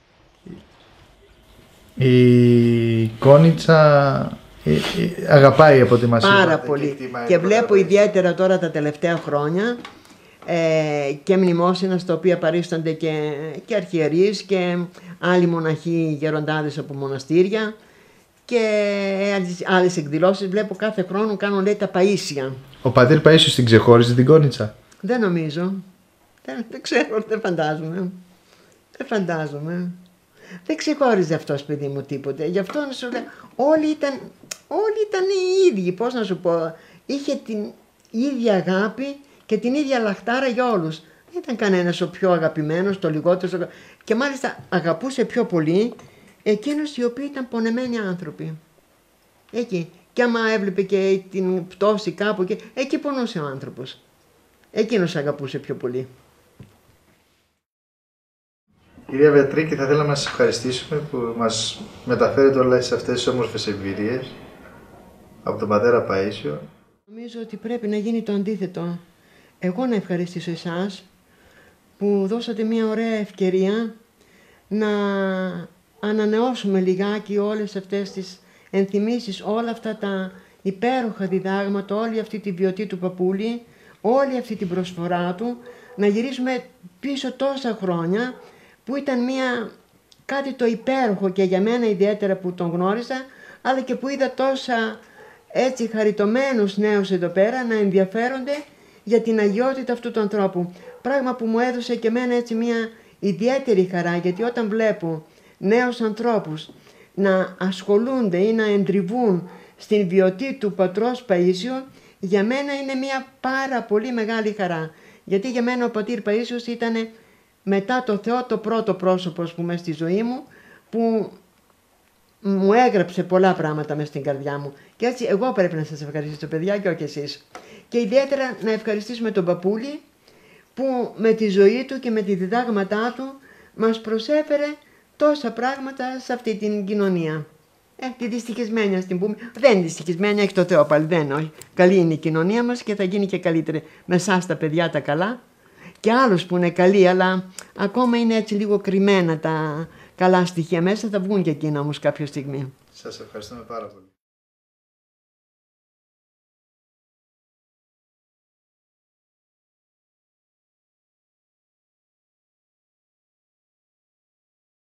Η Κόνιτσα ε, ε, αγαπάει από ό,τι μας Πάρα είπατε, πολύ. και, Και βλέπω ιδιαίτερα τώρα τα τελευταία χρόνια ε, και μνημόσυνα στα οποία παρίστανται και, και αρχιερείς και άλλοι μοναχοί γεροντάδες από μοναστήρια και άλλες, άλλες εκδηλώσεις. Βλέπω κάθε χρόνο κάνουν, λέει, τα Παΐσια. Ο πατήρ Παΐσιος την ξεχώριζε την Κόνιτσα? Δεν νομίζω. Δεν, δεν ξέρω, δεν φαντάζομαι. Δεν φαντάζομαι. Δεν ξεχώριζε αυτός, παιδί μου, τίποτε. Γι' αυτό να σου λέω, όλοι ήταν, όλοι ήταν οι ίδιοι, πώς να σου πω. Είχε την ίδια αγάπη και την ίδια λαχτάρα για όλους. Δεν ήταν κανένας ο πιο αγαπημένος, το λιγότερο. Και μάλιστα αγαπούσε πιο πολύ εκείνους οι οποίοι ήταν πονεμένοι άνθρωποι. Εκεί. και άμα έβλεπε και την πτώση κάπου, και εκεί πονούσε ο άνθρωπος. Εκείνος αγαπούσε πιο πολύ. Κυρία Βεατρίκη, θα θέλαμε να σας ευχαριστήσουμε που μας μεταφέρετε όλες αυτές τις όμορφες εμπειρίες από τον πατέρα Παΐσιο. Νομίζω ότι πρέπει να γίνει το αντίθετο. Εγώ να ευχαριστήσω εσάς που δώσατε μια ωραία ευκαιρία να ανανεώσουμε λιγάκι όλες αυτές τις ενθυμίσεις, όλα αυτά τα υπέροχα διδάγματα, όλη αυτή τη βιωτή του παππούλη, όλη αυτή την προσφορά του, να γυρίσουμε πίσω τόσα χρόνια που ήταν μια, κάτι το υπέροχο και για μένα ιδιαίτερα που τον γνώρισα, αλλά και που είδα τόσα έτσι χαριτωμένους νέους εδώ πέρα να ενδιαφέρονται για την αγιότητα αυτού του ανθρώπου. Πράγμα που μου έδωσε και εμένα έτσι μια ιδιαίτερη χαρά, γιατί όταν βλέπω νέους ανθρώπους να ασχολούνται ή να εντριβούν στην βιωτή του πατρός Παΐσιο, για μένα είναι μια πάρα πολύ μεγάλη χαρά. Γιατί για μένα ο πατήρ Παΐσιος ήταν μετά το Θεό το πρώτο πρόσωπο, ας πούμε, στη ζωή μου, που μου έγραψε πολλά πράγματα μες στην καρδιά μου. Και έτσι εγώ πρέπει να σας ευχαριστήσω, παιδιά, και όχι εσείς. Και ιδιαίτερα να ευχαριστήσουμε τον παππούλη που με τη ζωή του και με τη διδάγματά του μας προσέφερε τόσα πράγματα σε αυτή την κοινωνία. Ε, τη δυστυχισμένη, ας την πούμε. Δεν είναι δυστυχισμένη, έχει το Θεό πάλι, δεν, όχι. Καλή είναι η κοινωνία μας και θα γίνει και καλύτερη. Με εσάς τα παιδιά τα καλά και άλλους που είναι καλοί, αλλά ακόμα είναι έτσι λίγο κρυμμένα τα καλά στοιχεία μέσα, θα βγουν και εκείνα όμως κάποια στιγμή. Σας ευχαριστούμε πάρα πολύ.